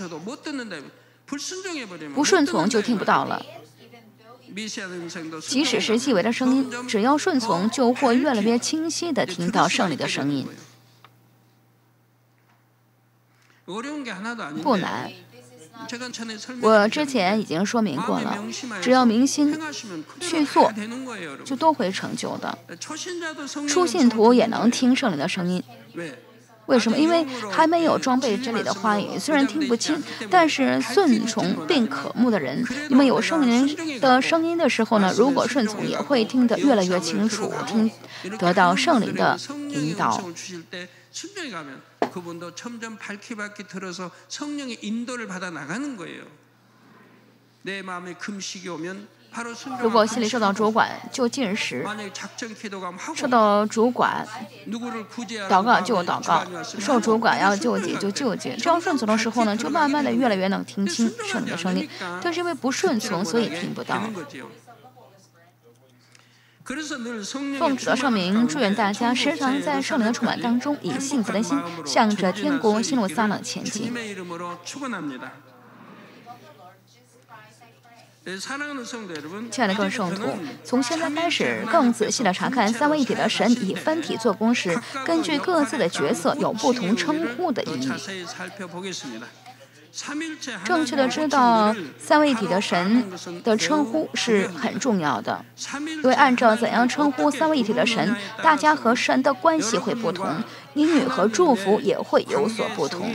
不顺从就听不到了。即使是细微的声音，只要顺从，就会越来越清晰地听到圣灵的声音。 不难。我之前已经说明过了，只要明心去做，就都会成就的。初信徒也能听圣灵的声音。为什么？因为还没有装备真理的话语，虽然听不清，但是顺从并渴慕的人，你们有圣灵的声音的时候呢，如果顺从，也会听得越来越清楚，听得到圣灵的引导。 그분도 점점 밝히받게 들어서 성령의 인도를 받아 나가는 거예요. 내 마음에 금식이 오면 바로 如果心里受到主管，就进食；受到主管，祷告就祷告；受主管要救济就救济。这样顺从的时候呢，就慢慢的越来越能听清圣灵的声音。但是因为不顺从，所以听不到。 奉主的圣名，祝愿大家时常在圣灵的充满当中，以幸福的心向着天国新路撒冷前进。亲爱的各位圣徒，从现在开始，更仔细的查看三位一体的神以分体做工时，根据各自的角色有不同称呼的意义。 正确的知道三位一体的神的称呼是很重要的，因为按照怎样称呼三位一体的神，大家和神的关系会不同，应允和祝福也会有所不同。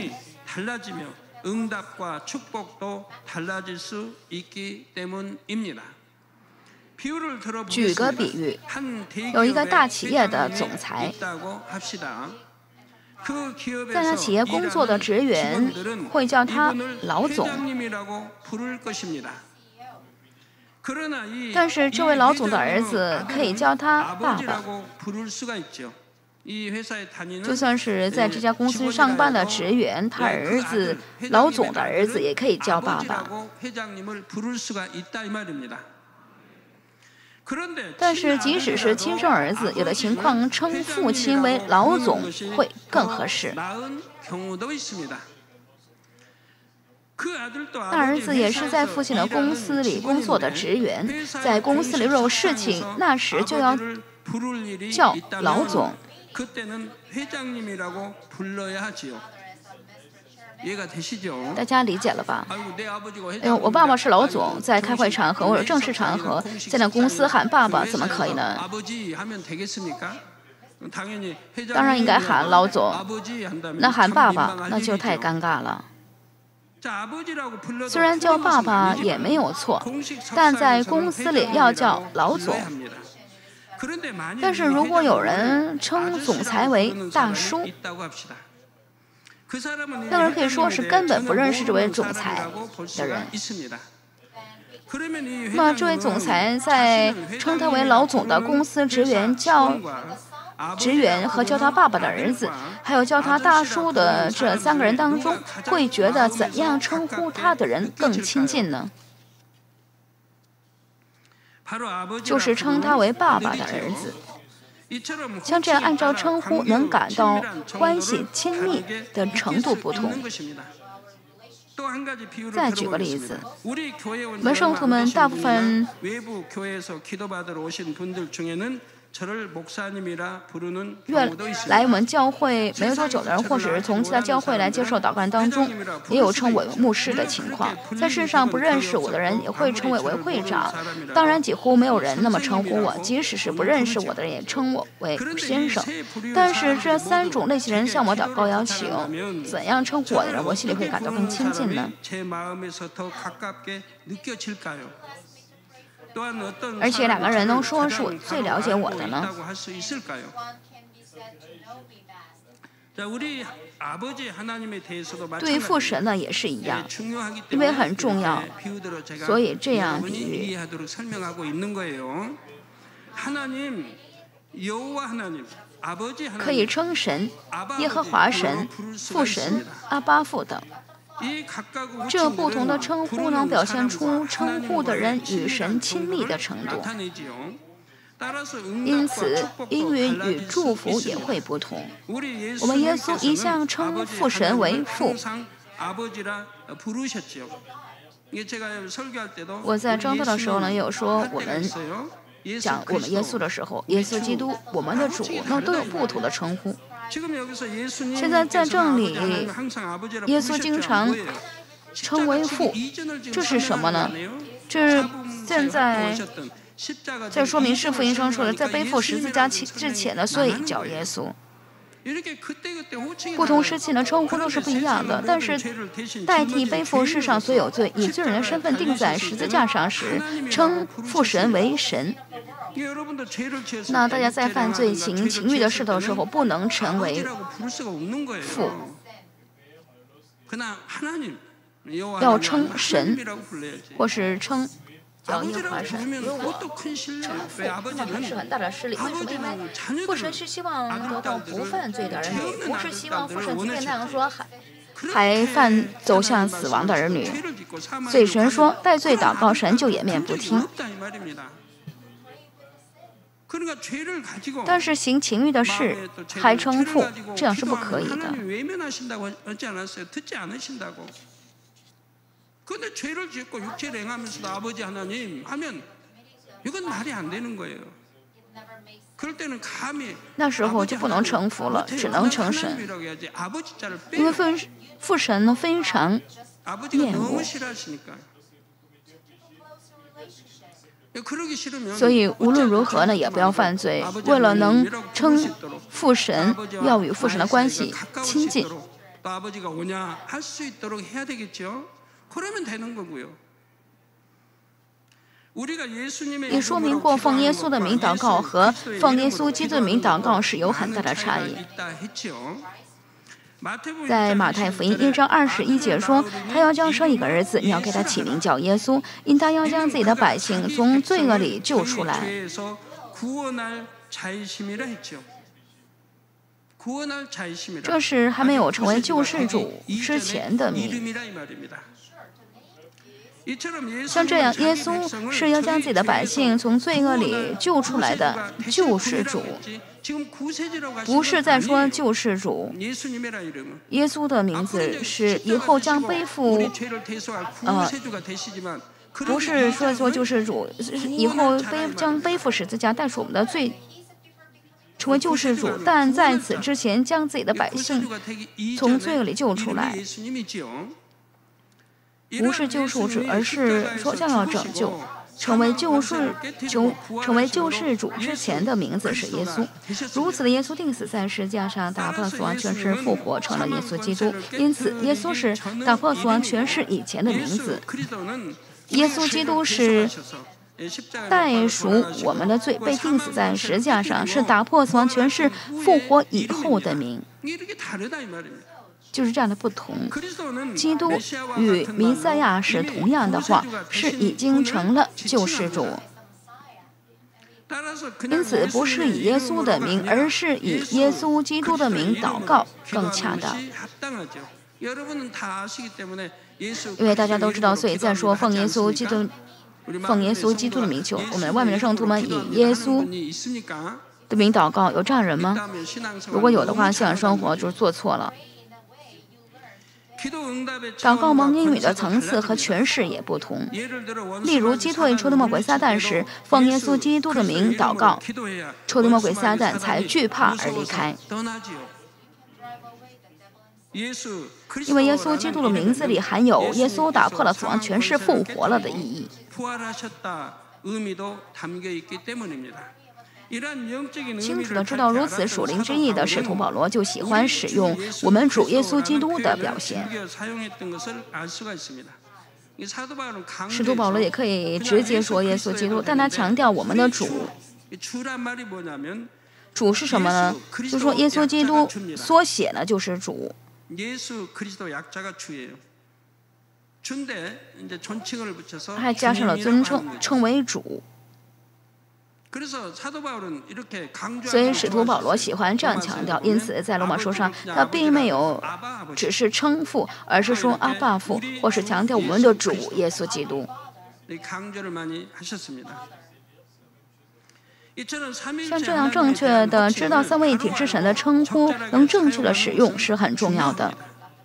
举个比喻，有一个大企业的总裁。 在他企业工作的职员会叫他老总，但是这位老总的儿子可以叫他爸爸。就算是在这家公司上班的职员，他儿子老总的儿子也可以叫爸爸。 但是，即使是亲生儿子，有的情况称父亲为老总会更合适。那儿子也是在父亲的公司里工作的职员，在公司里若有事情，那时就要叫老总。 大家理解了吧？哎呦，我爸爸是老总，在开会场合或者正式场合，在那公司喊爸爸，怎么可以呢？当然应该喊老总，那喊爸爸那就太尴尬了。虽然叫爸爸也没有错，但在公司里要叫老总。但是如果有人称总裁为大叔， 那个人可以说是根本不认识这位总裁的人。那么这位总裁在称他为老总的公司职员叫职员和叫他爸爸的儿子，还有叫他大叔的这三个人当中，会觉得怎样称呼他的人更亲近呢？就是称他为爸爸的儿子。 像这样按照称呼能感到关系亲密的程度不同。再举个例子，我们圣徒们大部分 越来我们教会没有多久的人，或者是从其他教会来接受祷告人当中，也有称我为牧师的情况。在世上不认识我的人，也会称我为会长。当然，几乎没有人那么称呼我，即使是不认识我的人，也称我为先生。但是这三种类型人向我祷告邀请，怎样称呼我的人，我心里会感到更亲近呢？ 而且两个人能说是我最了解我的呢？对于父神呢也是一样，因为很重要，所以这样比喻。可以称神、耶和华神、父神、阿巴父等。 这不同的称呼能表现出称呼的人与神亲密的程度，因此应允与祝福也会不同。我们耶稣一向称父神为父。我在讲道的时候呢，也有说我们讲我们耶稣的时候，耶稣基督，我们的主，那都有不同的称呼。 现在在这里，耶稣经常称为父，这是什么呢？这现在在说明是福音上说的，在背负十字架之前呢，所以叫耶稣。不同时期的称呼都是不一样的，但是代替背负世上所有罪，以罪人的身份钉在十字架上时，称父神为神。那大家在犯罪情情欲的事的时候，不能成为父，要称神，或是称叫耶和华神。如果称父，那么是很大的失礼。为什么？因为父神是希望得到不犯罪的儿女，不是希望父神即便那样说还还犯走向死亡的儿女。所以神说，代罪祷告，神就掩面不听。但是行情欲的事还称父，这样是不可以的。那时候就不能称父了，只能称神，因为父神呢非常厌恶。所以无论如何呢，也不要犯罪。为了能称父神，要与父神的关系亲近。也说明过奉耶稣的名祷告和奉耶稣基督的名祷告是有很大的差异。在马太福音一章二十一节说，他要将生一个儿子，你要给他起名叫耶稣，因他要将自己的百姓从罪恶里救出来。这是还没有成为救世主之前的名。像这样，耶稣是要将自己的百姓从罪恶里救出来的救世主，不是在说救世主。耶稣的名字是以后将背负，呃，不是说说救世主，以后背将背负十字架，带出我们的罪，成为救世主。但在此之前，将自己的百姓从罪恶里救出来。不是救赎主，而是说将要拯救，成为救世救成为救世主之前的名字是耶稣。如此的耶稣钉死在十字架上，打破死亡权势，复活成了耶稣基督。因此，耶稣是打破死亡权势以前的名字。耶稣基督是代赎我们的罪，被钉死在十字架上，是打破死亡权势、复活以后的名。就是这样的不同。基督与弥赛亚是同样的话，是已经成了救世主。因此，不是以耶稣的名，而是以耶稣基督的名祷告更恰当。因为大家都知道，所以再说奉耶稣基督、奉耶稣基督的名求。我们外面的圣徒们以耶稣的名祷告，有这样人吗？如果有的话，信仰生活就是做错了。祷告蒙应允的层次和诠释也不同。例如，击退仇敌魔鬼撒旦时，奉耶稣基督的名祷告，仇敌魔鬼撒旦才惧怕而离开。因为耶稣基督的名字里含有耶稣打破了死亡权势、复活了的意义。清楚地知道如此属灵之意的使徒保罗就喜欢使用我们主耶稣基督的表现。使徒保罗也可以直接说耶稣基督，但他强调我们的主。主是什么呢？就说耶稣基督缩写呢就是主。还加上了尊称，称为主。所以使徒保罗喜欢这样强调，因此在罗马书上，他并没有只是称父，而是说阿爸父，或是强调我们的主耶稣基督。像这样正确的知道三位一体之神的称呼，能正确的使用是很重要的。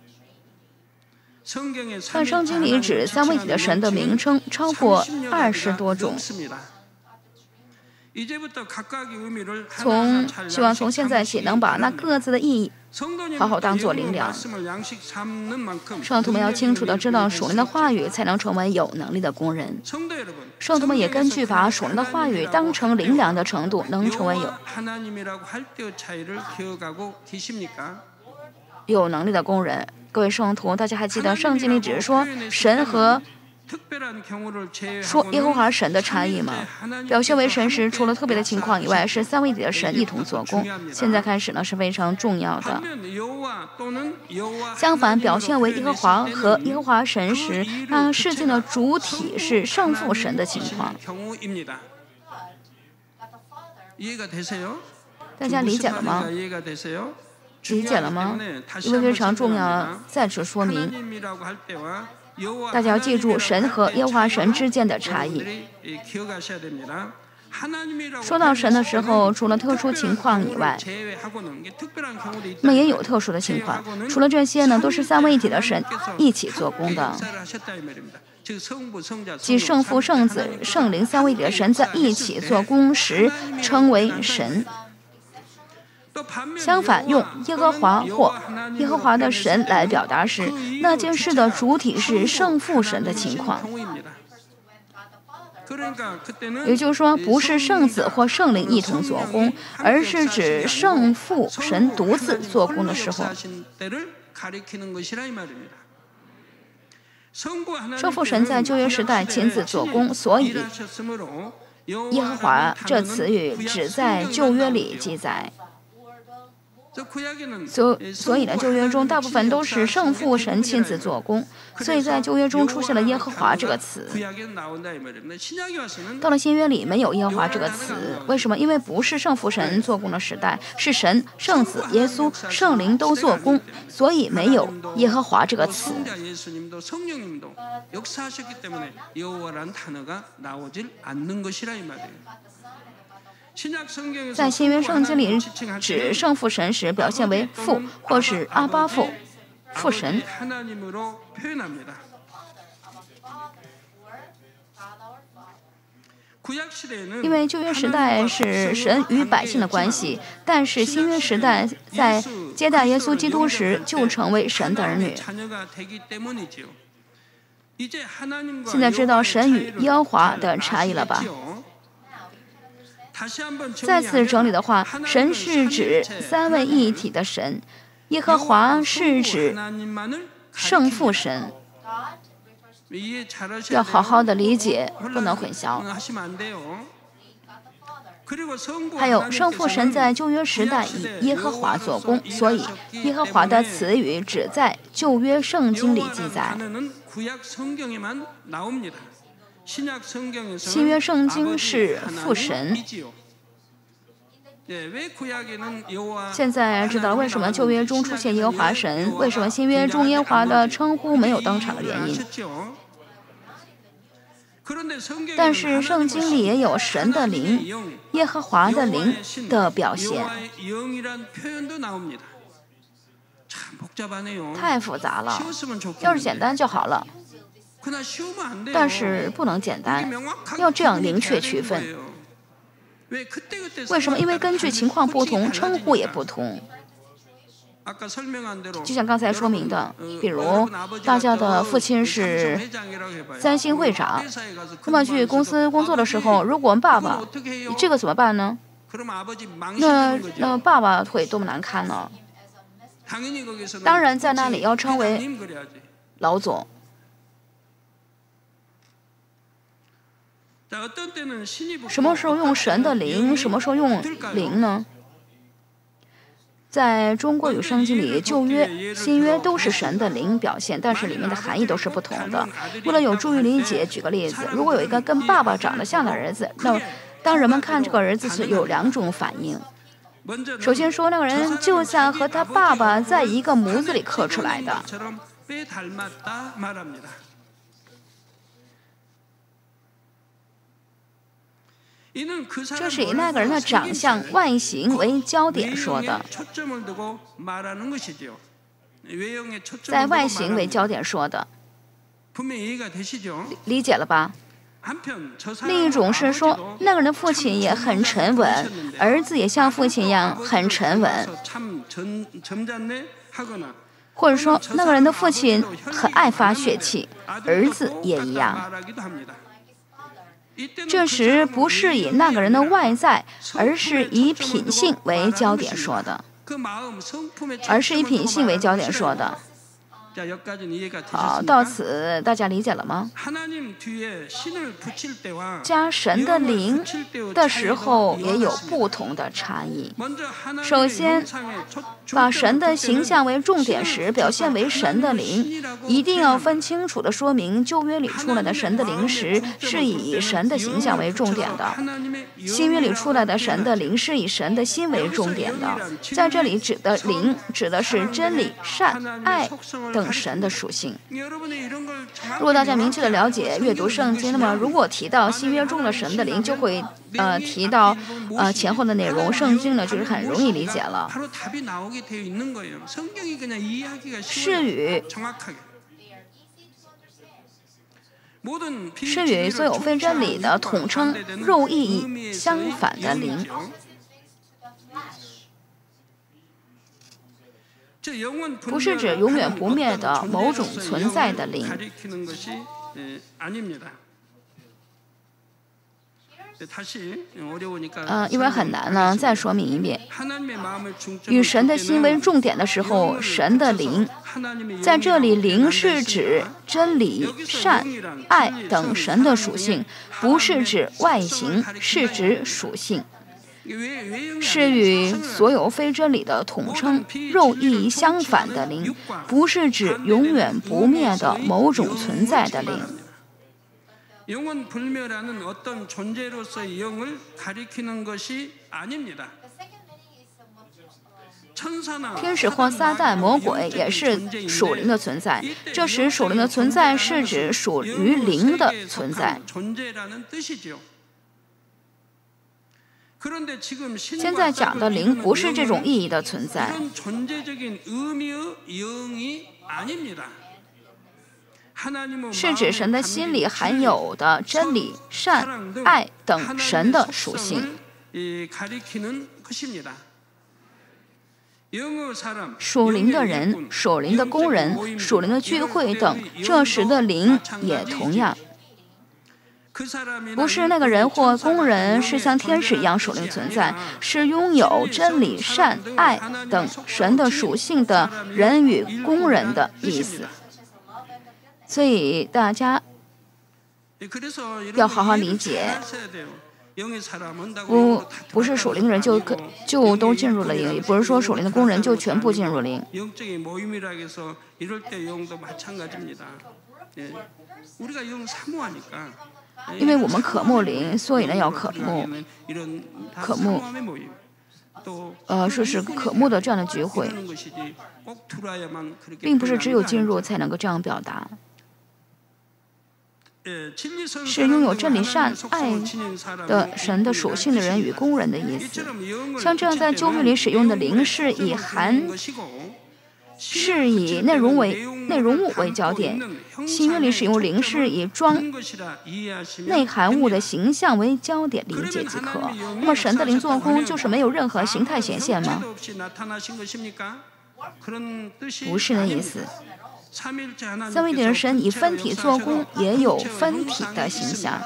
在圣经里指三位一体的神的名称超过二十多种。 从希望从现在起能把那各自的意义好好当作灵粮。圣徒们要清楚地知道属灵的话语，才能成为有能力的工人。圣徒们也根据把属灵的话语当成灵粮的程度，能成为有有能力的工人。各位圣徒，大家还记得圣经里只是说神和说耶和华神的差异吗？表现为神时，除了特别的情况以外，是三位一体的神一同做工。现在开始呢是非常重要的。相反，表现为耶和华和耶和华神时，那事情的主体是圣父神的情况。大家理解了吗？理解了吗？因为非常重要，在此说明。大家要记住神和耶和华神之间的差异。说到神的时候，除了特殊情况以外，那么也有特殊的情况。除了这些呢，都是三位一体的神一起做工的，即圣父、圣子、圣灵三位一体的神在一起做工时称为神。相反，用耶和华或耶和华的神来表达时，那件事的主体是圣父神的情况。也就是说，不是圣子或圣灵一同做工，而是指圣父神独自做工的时候。圣父神在旧约时代亲自做工，所以耶和华这词语只在旧约里记载。所所以呢，旧约中大部分都是圣父神亲自做工，所以在旧约中出现了耶和华这个词。到了新约里没有耶和华这个词，为什么？因为不是圣父神做工的时代，是神、圣子、耶稣、圣灵都做工，所以没有耶和华这个词。在新约圣经里指圣父神时，表现为父或是阿巴父，父神。因为旧约时代是神与百姓的关系，但是新约时代在接待耶稣基督时就成为神的儿女。现在知道神与耶和华的差异了吧？再次整理的话，神是指三位一体的神，耶和华是指圣父神。要好好的理解，不能混淆。还有圣父神在旧约时代以耶和华做工，所以耶和华的词语只在旧约圣经里记载。新约圣经是父神。现在知道了为什么旧约中出现耶和华神，为什么新约中耶和华的称呼没有登场的原因。但是圣经里也有神的灵、耶和华的灵的表现。太复杂了，要是简单就好了。但是不能简单，要这样明确区分。为什么？因为根据情况不同，称呼也不同。就像刚才说明的，比如大家的父亲是三星会长，那么去公司工作的时候，如果我们爸爸，这个怎么办呢？那那爸爸会多么难堪呢？当然在那里要称为老总。什么时候用神的灵，什么时候用灵呢？在中国语圣经里，旧约、新约都是神的灵表现，但是里面的含义都是不同的。为了有助于理解，举个例子，如果有一个跟爸爸长得像的儿子，那当人们看这个儿子时，有两种反应。首先说，那个人就像和他爸爸在一个模子里刻出来的。这是以那个人的长相、外形为焦点说的，在外形为焦点说的，理解了吧？ 另一种是说，那个人的父亲也很沉稳，儿子也像父亲一样很沉稳，或者说那个人的父亲很爱发血气，儿子也一样。这时不是以那个人的外在，而是以品性为焦点说的，而是以品性为焦点说的。好，到此大家理解了吗？加神的灵的时候也有不同的差异。首先，把神的形象为重点时，表现为神的灵，一定要分清楚的说明旧约里出来的神的灵时是以神的形象为重点的，新约里出来的神的灵是以神的心为重点的。在这里指的灵指的是真理、善、爱等神的属性。如果大家明确的了解阅读圣经，那么如果提到新约中的神的灵，就会呃提到呃前后的内容，圣经呢就是很容易理解了。是与是与所有非真理的统称肉意义相反的灵。不是指永远不灭的某种存在的灵。呃，因为很难呢，再说明一遍。与神的心为重点的时候，神的灵，在这里灵是指真理、善、爱等神的属性，不是指外形，是指属性。是与所有非真理的统称肉意义相反的灵，不是指永远不灭的某种存在的灵。天使或撒旦、魔鬼也是属灵的存在，这时属灵的存在是指属于灵的存在。现在讲的灵不是这种意义的存在，是指神的心里含有的真理、善、爱等神的属性。属灵的人、属灵的工人、属灵的聚会等，这时的灵也同样。不是那个人或工人是像天使一样属灵存在，是拥有真理、善、爱等神的属性的人与工人的意思。所以大家要好好理解，不不是属灵人就就都进入了灵，也不是说属灵的工人就全部进入灵。因为我们渴慕灵，所以呢要渴慕渴慕呃说是渴慕的这样的聚会，并不是只有进入才能够这样表达，是拥有真理、善、爱的神的属性的人与工人的意思。像这样在旧约里使用的灵是以含是以内容为内容物为焦点，新约里使用灵是以装内含物的形象为焦点理解即可。那么神的灵做工就是没有任何形态显现吗？不是那意思。三位一体的神以分体做工，也有分体的形象。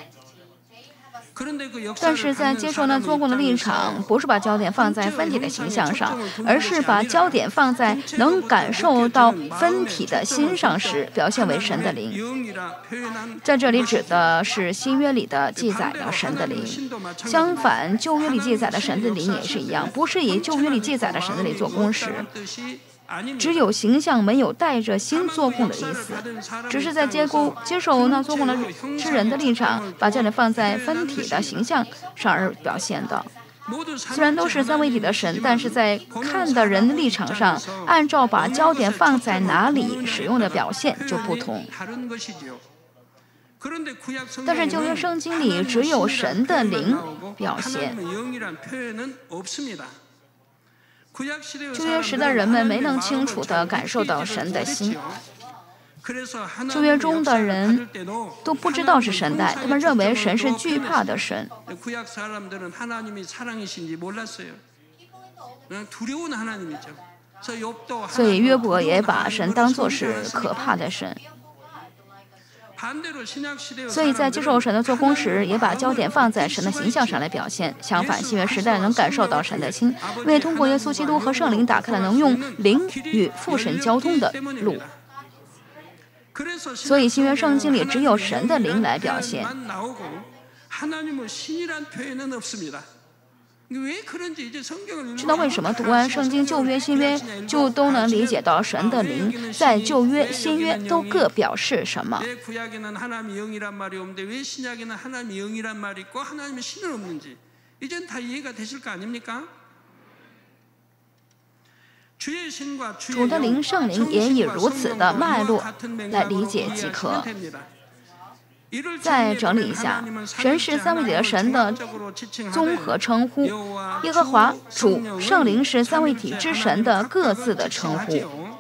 但是在接受那做工的立场，不是把焦点放在分体的形象上，而是把焦点放在能感受到分体的心上时，表现为神的灵。在这里指的是新约里的记载的神的灵。相反，旧约里记载的神的灵也是一样，不是以旧约里记载的神的灵做工时，只有形象没有带着心做工的意思，只是在接受接受那做工的之人的立场，把焦点放在分体的形象上而表现的。虽然都是三位一体的神，但是在看的人的立场上，按照把焦点放在哪里使用的表现就不同。但是旧约圣经里只有神的灵表现。旧约时的人们没能清楚地感受到神的心， 旧约中的人都不知道是神的爱，他们认为神是惧怕的神。所以约伯也把神当作是可怕的神。所以在接受神的做工时，也把焦点放在神的形象上来表现。相反，新约时代能感受到神的心，为通过耶稣基督和圣灵打开了能用灵与父神交通的路。所以新约圣经里只有神的灵来表现。知道为什么读完圣经旧约新约就都能理解到神的灵在旧约新约都各表示什么？主的灵圣灵也以如此的脉络来理解即可。再整理一下，神是三位一体的神的综合称呼，耶和华、主、圣灵是三位一体之神的各自的称呼。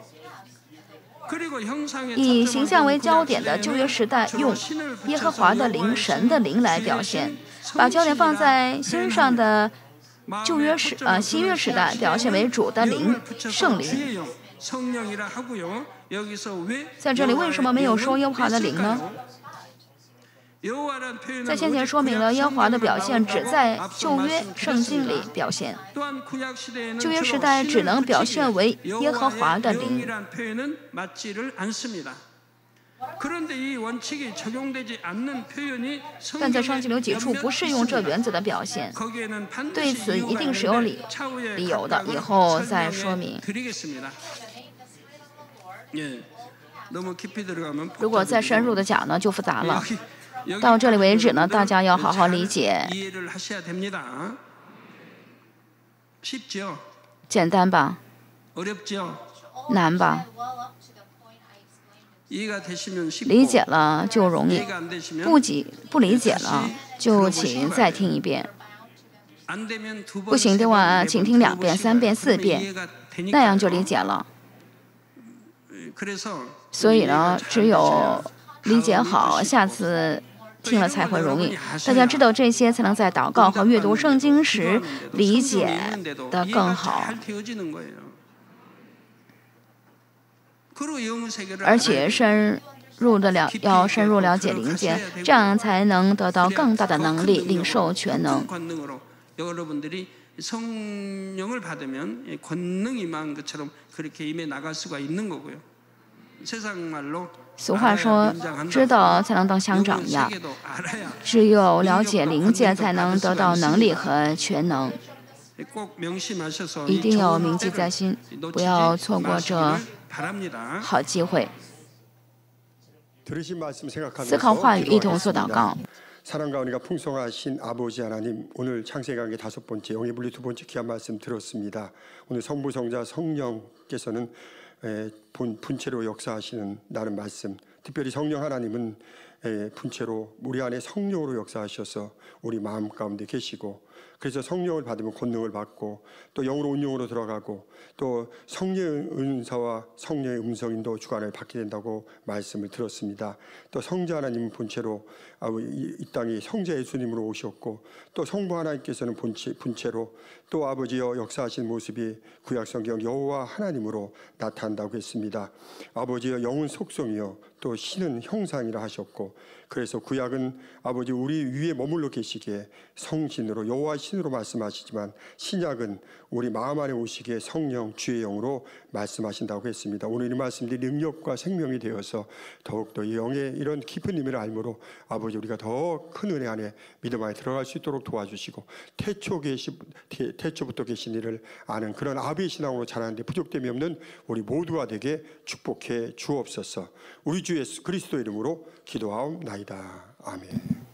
以形象为焦点的旧约时代用耶和华的灵、神的灵来表现，把焦点放在心上的旧约时呃新约时代表现为主的灵、圣灵。在这里为什么没有说耶和华的灵呢？在先前说明了耶和华的表现只在旧约圣经里表现，旧约时代只能表现为耶和华的灵。但在圣经里有几处不适用这原则的表现，对此一定是有理理由的，以后再说明。如果再深入的讲呢，就复杂了。到这里为止呢，大家要好好理解。简单吧？难吧？理解了就容易，不理不理解了就请再听一遍。不行的话，请听两遍、三遍、四遍，那样就理解了。所以呢，只有理解好，下次听了才会容易。大家知道这些，才能在祷告和阅读圣经时理解得更好，而且深入的了要深入了解灵界，这样才能得到更大的能力，领受全能。俗话说，知道才能当乡长呀。只有了解灵界，才能得到能力和全能。一定要铭记在心，不要错过这好机会。思考话语，一同做祷告。 사랑과 은혜가 풍성하신 아버지 하나님, 오늘 창세기 강의 다섯 번째, 영의 분리 두 번째 귀한 말씀 들었습니다. 오늘 성부, 성자, 성령께서는 본 분체로 역사하시는 나는 말씀, 특별히 성령 하나님은 분체로 우리 안에 성령으로 역사하셔서 우리 마음 가운데 계시고, 그래서 성령을 받으면 권능을 받고 또 영으로 운영으로 들어가고 또 성령의 은사와 성령의 음성인도 주관을 받게 된다고 말씀을 들었습니다. 또 성자 하나님은 본체로 이 땅에 성자 예수님으로 오셨고, 또 성부 하나님께서는 본체, 본체로 또 아버지여 역사하신 모습이 구약성경 여호와 하나님으로 나타난다고 했습니다. 아버지여 영은 속성이요 또 신은 형상이라 하셨고, 그래서 구약은 아버지 우리 위에 머물러 계시기에 성신으로 여호와 신으로 말씀하시지만, 신약은 우리 마음 안에 오시기에 성령 주의 영으로 말씀하신다고 했습니다. 오늘 이 말씀들이 능력과 생명이 되어서 더욱더 이 영의 이런 깊은 의미를 알므로 아버지 우리가 더 큰 은혜 안에 믿음 안에 들어갈 수 있도록 도와주시고, 태초 계시, 태초부터 계신 이를 아는 그런 아비의 신앙으로 자라는데 부족됨이 없는 우리 모두가 되게 축복해 주옵소서. 우리 주 예수 그리스도 이름으로 기도하옵나이다. 아멘.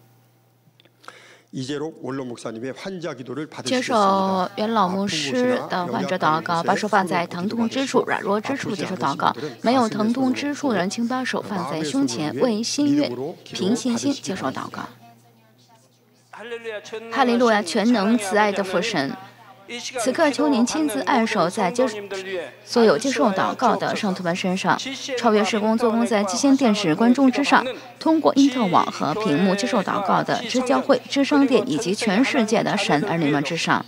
接受元老牧师的患者祷告，把手放在疼痛之处、软弱之处接受祷告。没有疼痛之处的人，请把手放在胸前，为心愿凭信心接受祷告。哈利路亚，全能慈爱的父神， 此刻，求您亲自按手在接所有接受祷告的圣徒们身上，超越时空，做工在基线电视观众之上，通过因特网和屏幕接受祷告的之教会、之商店以及全世界的神儿女们之上。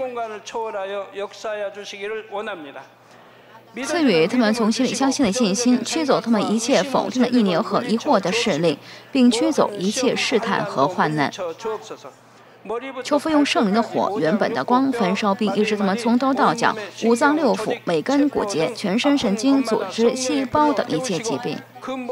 赐予他们从心里相信的信心，驱走他们一切否定的意念和疑惑的势力，并驱走一切试探和患难。求父用圣灵的火、原本的光焚烧，并医治他们从头到脚、五脏六腑、每根骨节、全身神经、组织、细胞的一切疾病。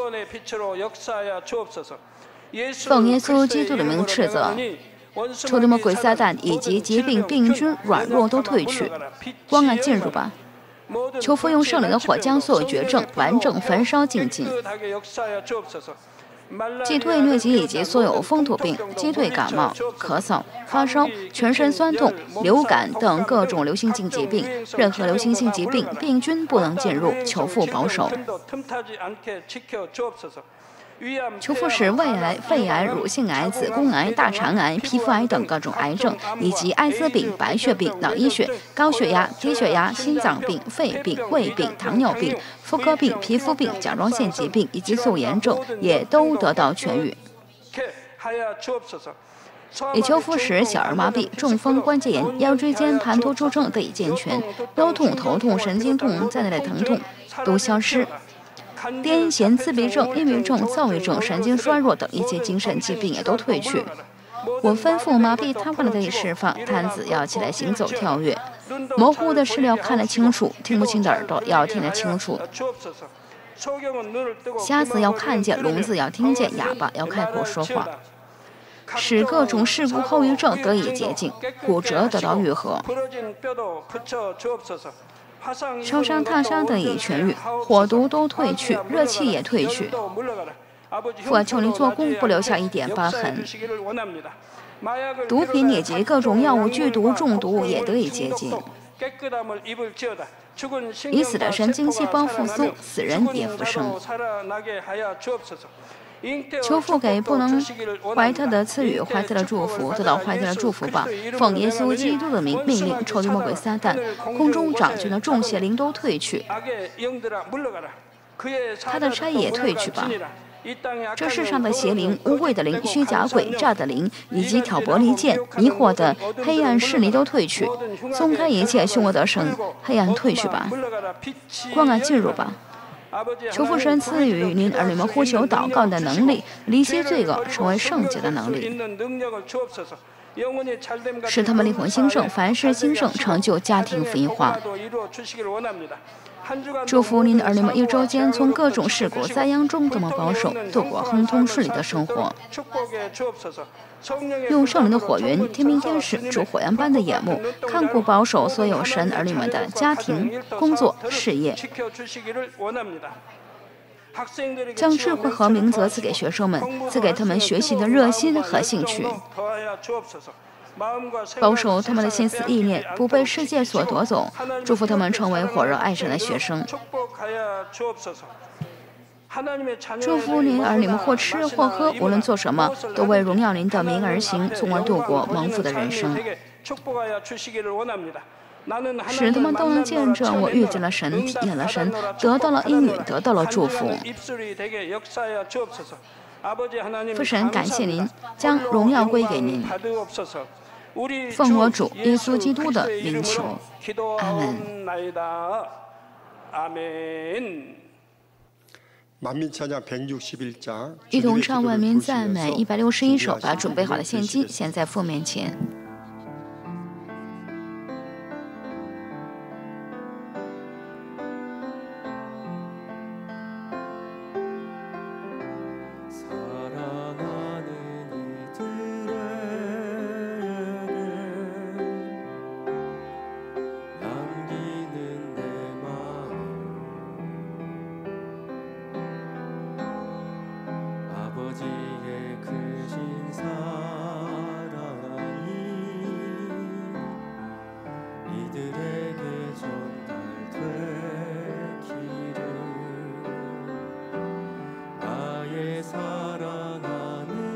奉耶稣基督的名斥责，仇敌魔鬼撒旦以及疾病、病菌、软弱都退去，光暗进入吧。求父用圣灵的火将所有绝症完整焚烧净尽，击退疟疾以及所有风土病，击退感冒、咳嗽、发烧、全身酸痛、流感等各种流行性疾病。任何流行性疾病、病菌不能进入，求父保守。求父使胃癌、肺癌、乳腺癌、子宫癌、大肠癌、皮肤癌等各种癌症，以及艾滋病、白血病、脑溢血、高血压、低血压、心脏病、肺病、胃病、糖尿病、妇科病、皮肤病、甲状腺疾病以及素炎症，也都得到痊愈。也求父使小儿麻痹、中风、关节炎、腰椎间盘突出症得以健全，腰痛、头痛、神经痛在内的疼痛都消失。癫痫、自闭症、抑郁症、躁郁症、神经衰弱等一切精神疾病也都退去。我吩咐麻痹瘫痪的得以释放，瘫子要起来行走跳跃，模糊的视力要看得清楚，听不清的耳朵要听得清楚，瞎子要看见，聋子要听见，哑巴要开口说话，使各种事故后遗症得以洁净，骨折得到愈合，烧伤、烫伤得以痊愈，火毒都退去，热气也退去。父啊，求你做工，不留下一点疤痕。毒品以及各种药物剧毒中毒也得以洁净。已死的神经细胞复苏，死人也复生。求父给不能怀特的赐予怀特的祝福，得到怀特的祝福吧。奉耶稣基督的名命令，仇敌魔鬼撒旦、空中掌权的众邪灵都退去，他的差也退去吧。这世上的邪灵、污秽的灵、虚假诡诈的灵，以及挑拨离间、迷惑的黑暗势力都退去，松开一切凶恶的绳，黑暗退去吧，光暗进入吧。求父神赐予您儿女们呼求祷告的能力，离析罪恶，成为圣洁的能力，使他们灵魂兴盛，凡事兴盛，成就家庭福音化。祝福您的儿女们一周间从各种事故灾殃中得蒙保守，度过亨通顺利的生活。用圣灵的火云、天兵天使、主火焰般的眼目，看顾保守所有神儿女们的家庭、工作、事业。将智慧和明哲赐给学生们，赐给他们学习的热心和兴趣。保守他们的心思意念不被世界所夺走，祝福他们成为火热爱神的学生。祝福您儿女们或吃或喝，无论做什么，都为荣耀您的名而行，从而度过蒙福的人生。使他们都能见证我遇见了神，体验了神，得到了应允，得到了祝福。父神，感谢您，将荣耀归给您。奉我主耶稣基督的名求，阿门。一同唱万民赞美一百六十一首，把准备好的献祭献在父面前。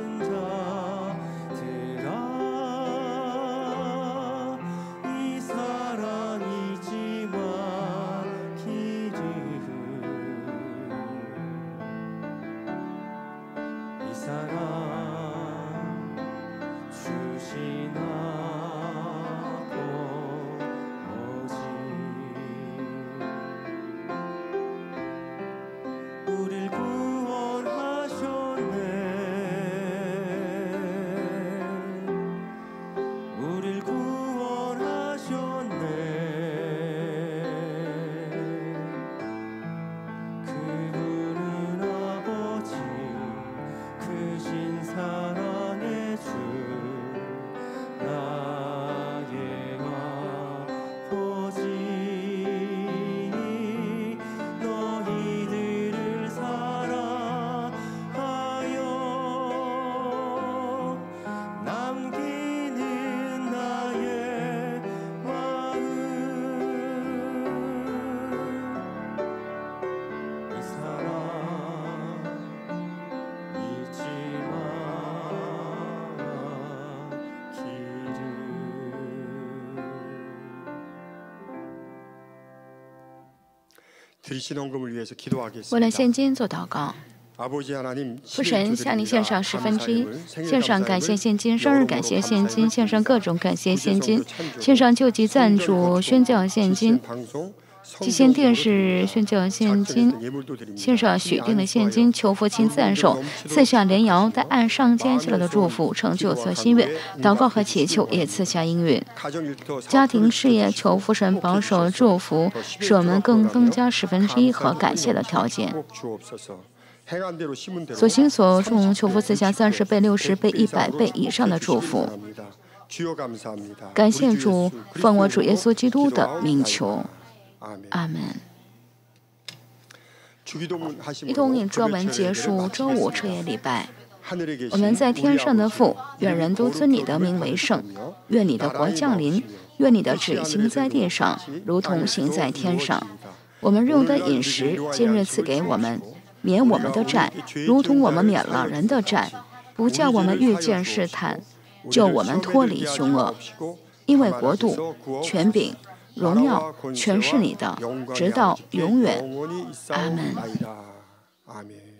사랑하는 자들아 이 사랑 为了现金做祷告。父神，向你献上十分之一，献上感谢现金、生日感谢现金，献上各种感谢现金，献上救济赞助、宣教现金、基线电视宣教现金，献上许定的现金，求父亲自按手，赐下连摇带按上尖下来的祝福，成就所心愿。祷告和祈求也赐下应允。家庭事业求父神保守祝福，使我们更增加十分之一和感谢的条件。所行所种，求父赐下三十倍、六十倍、一百倍以上的祝福。感谢主，奉我主耶稣基督的名求，阿门。一同以专文结束周五彻夜礼拜。我们在天上的父，愿人都尊你的名为圣。愿你的国降临，愿你的旨意行在地上，如同行在天上。我们日用的饮食，今日赐给我们。免我们的债，如同我们免了人的债，不叫我们遇见试探，救我们脱离凶恶。因为国度、权柄、荣耀，全是你的，直到永远。阿门。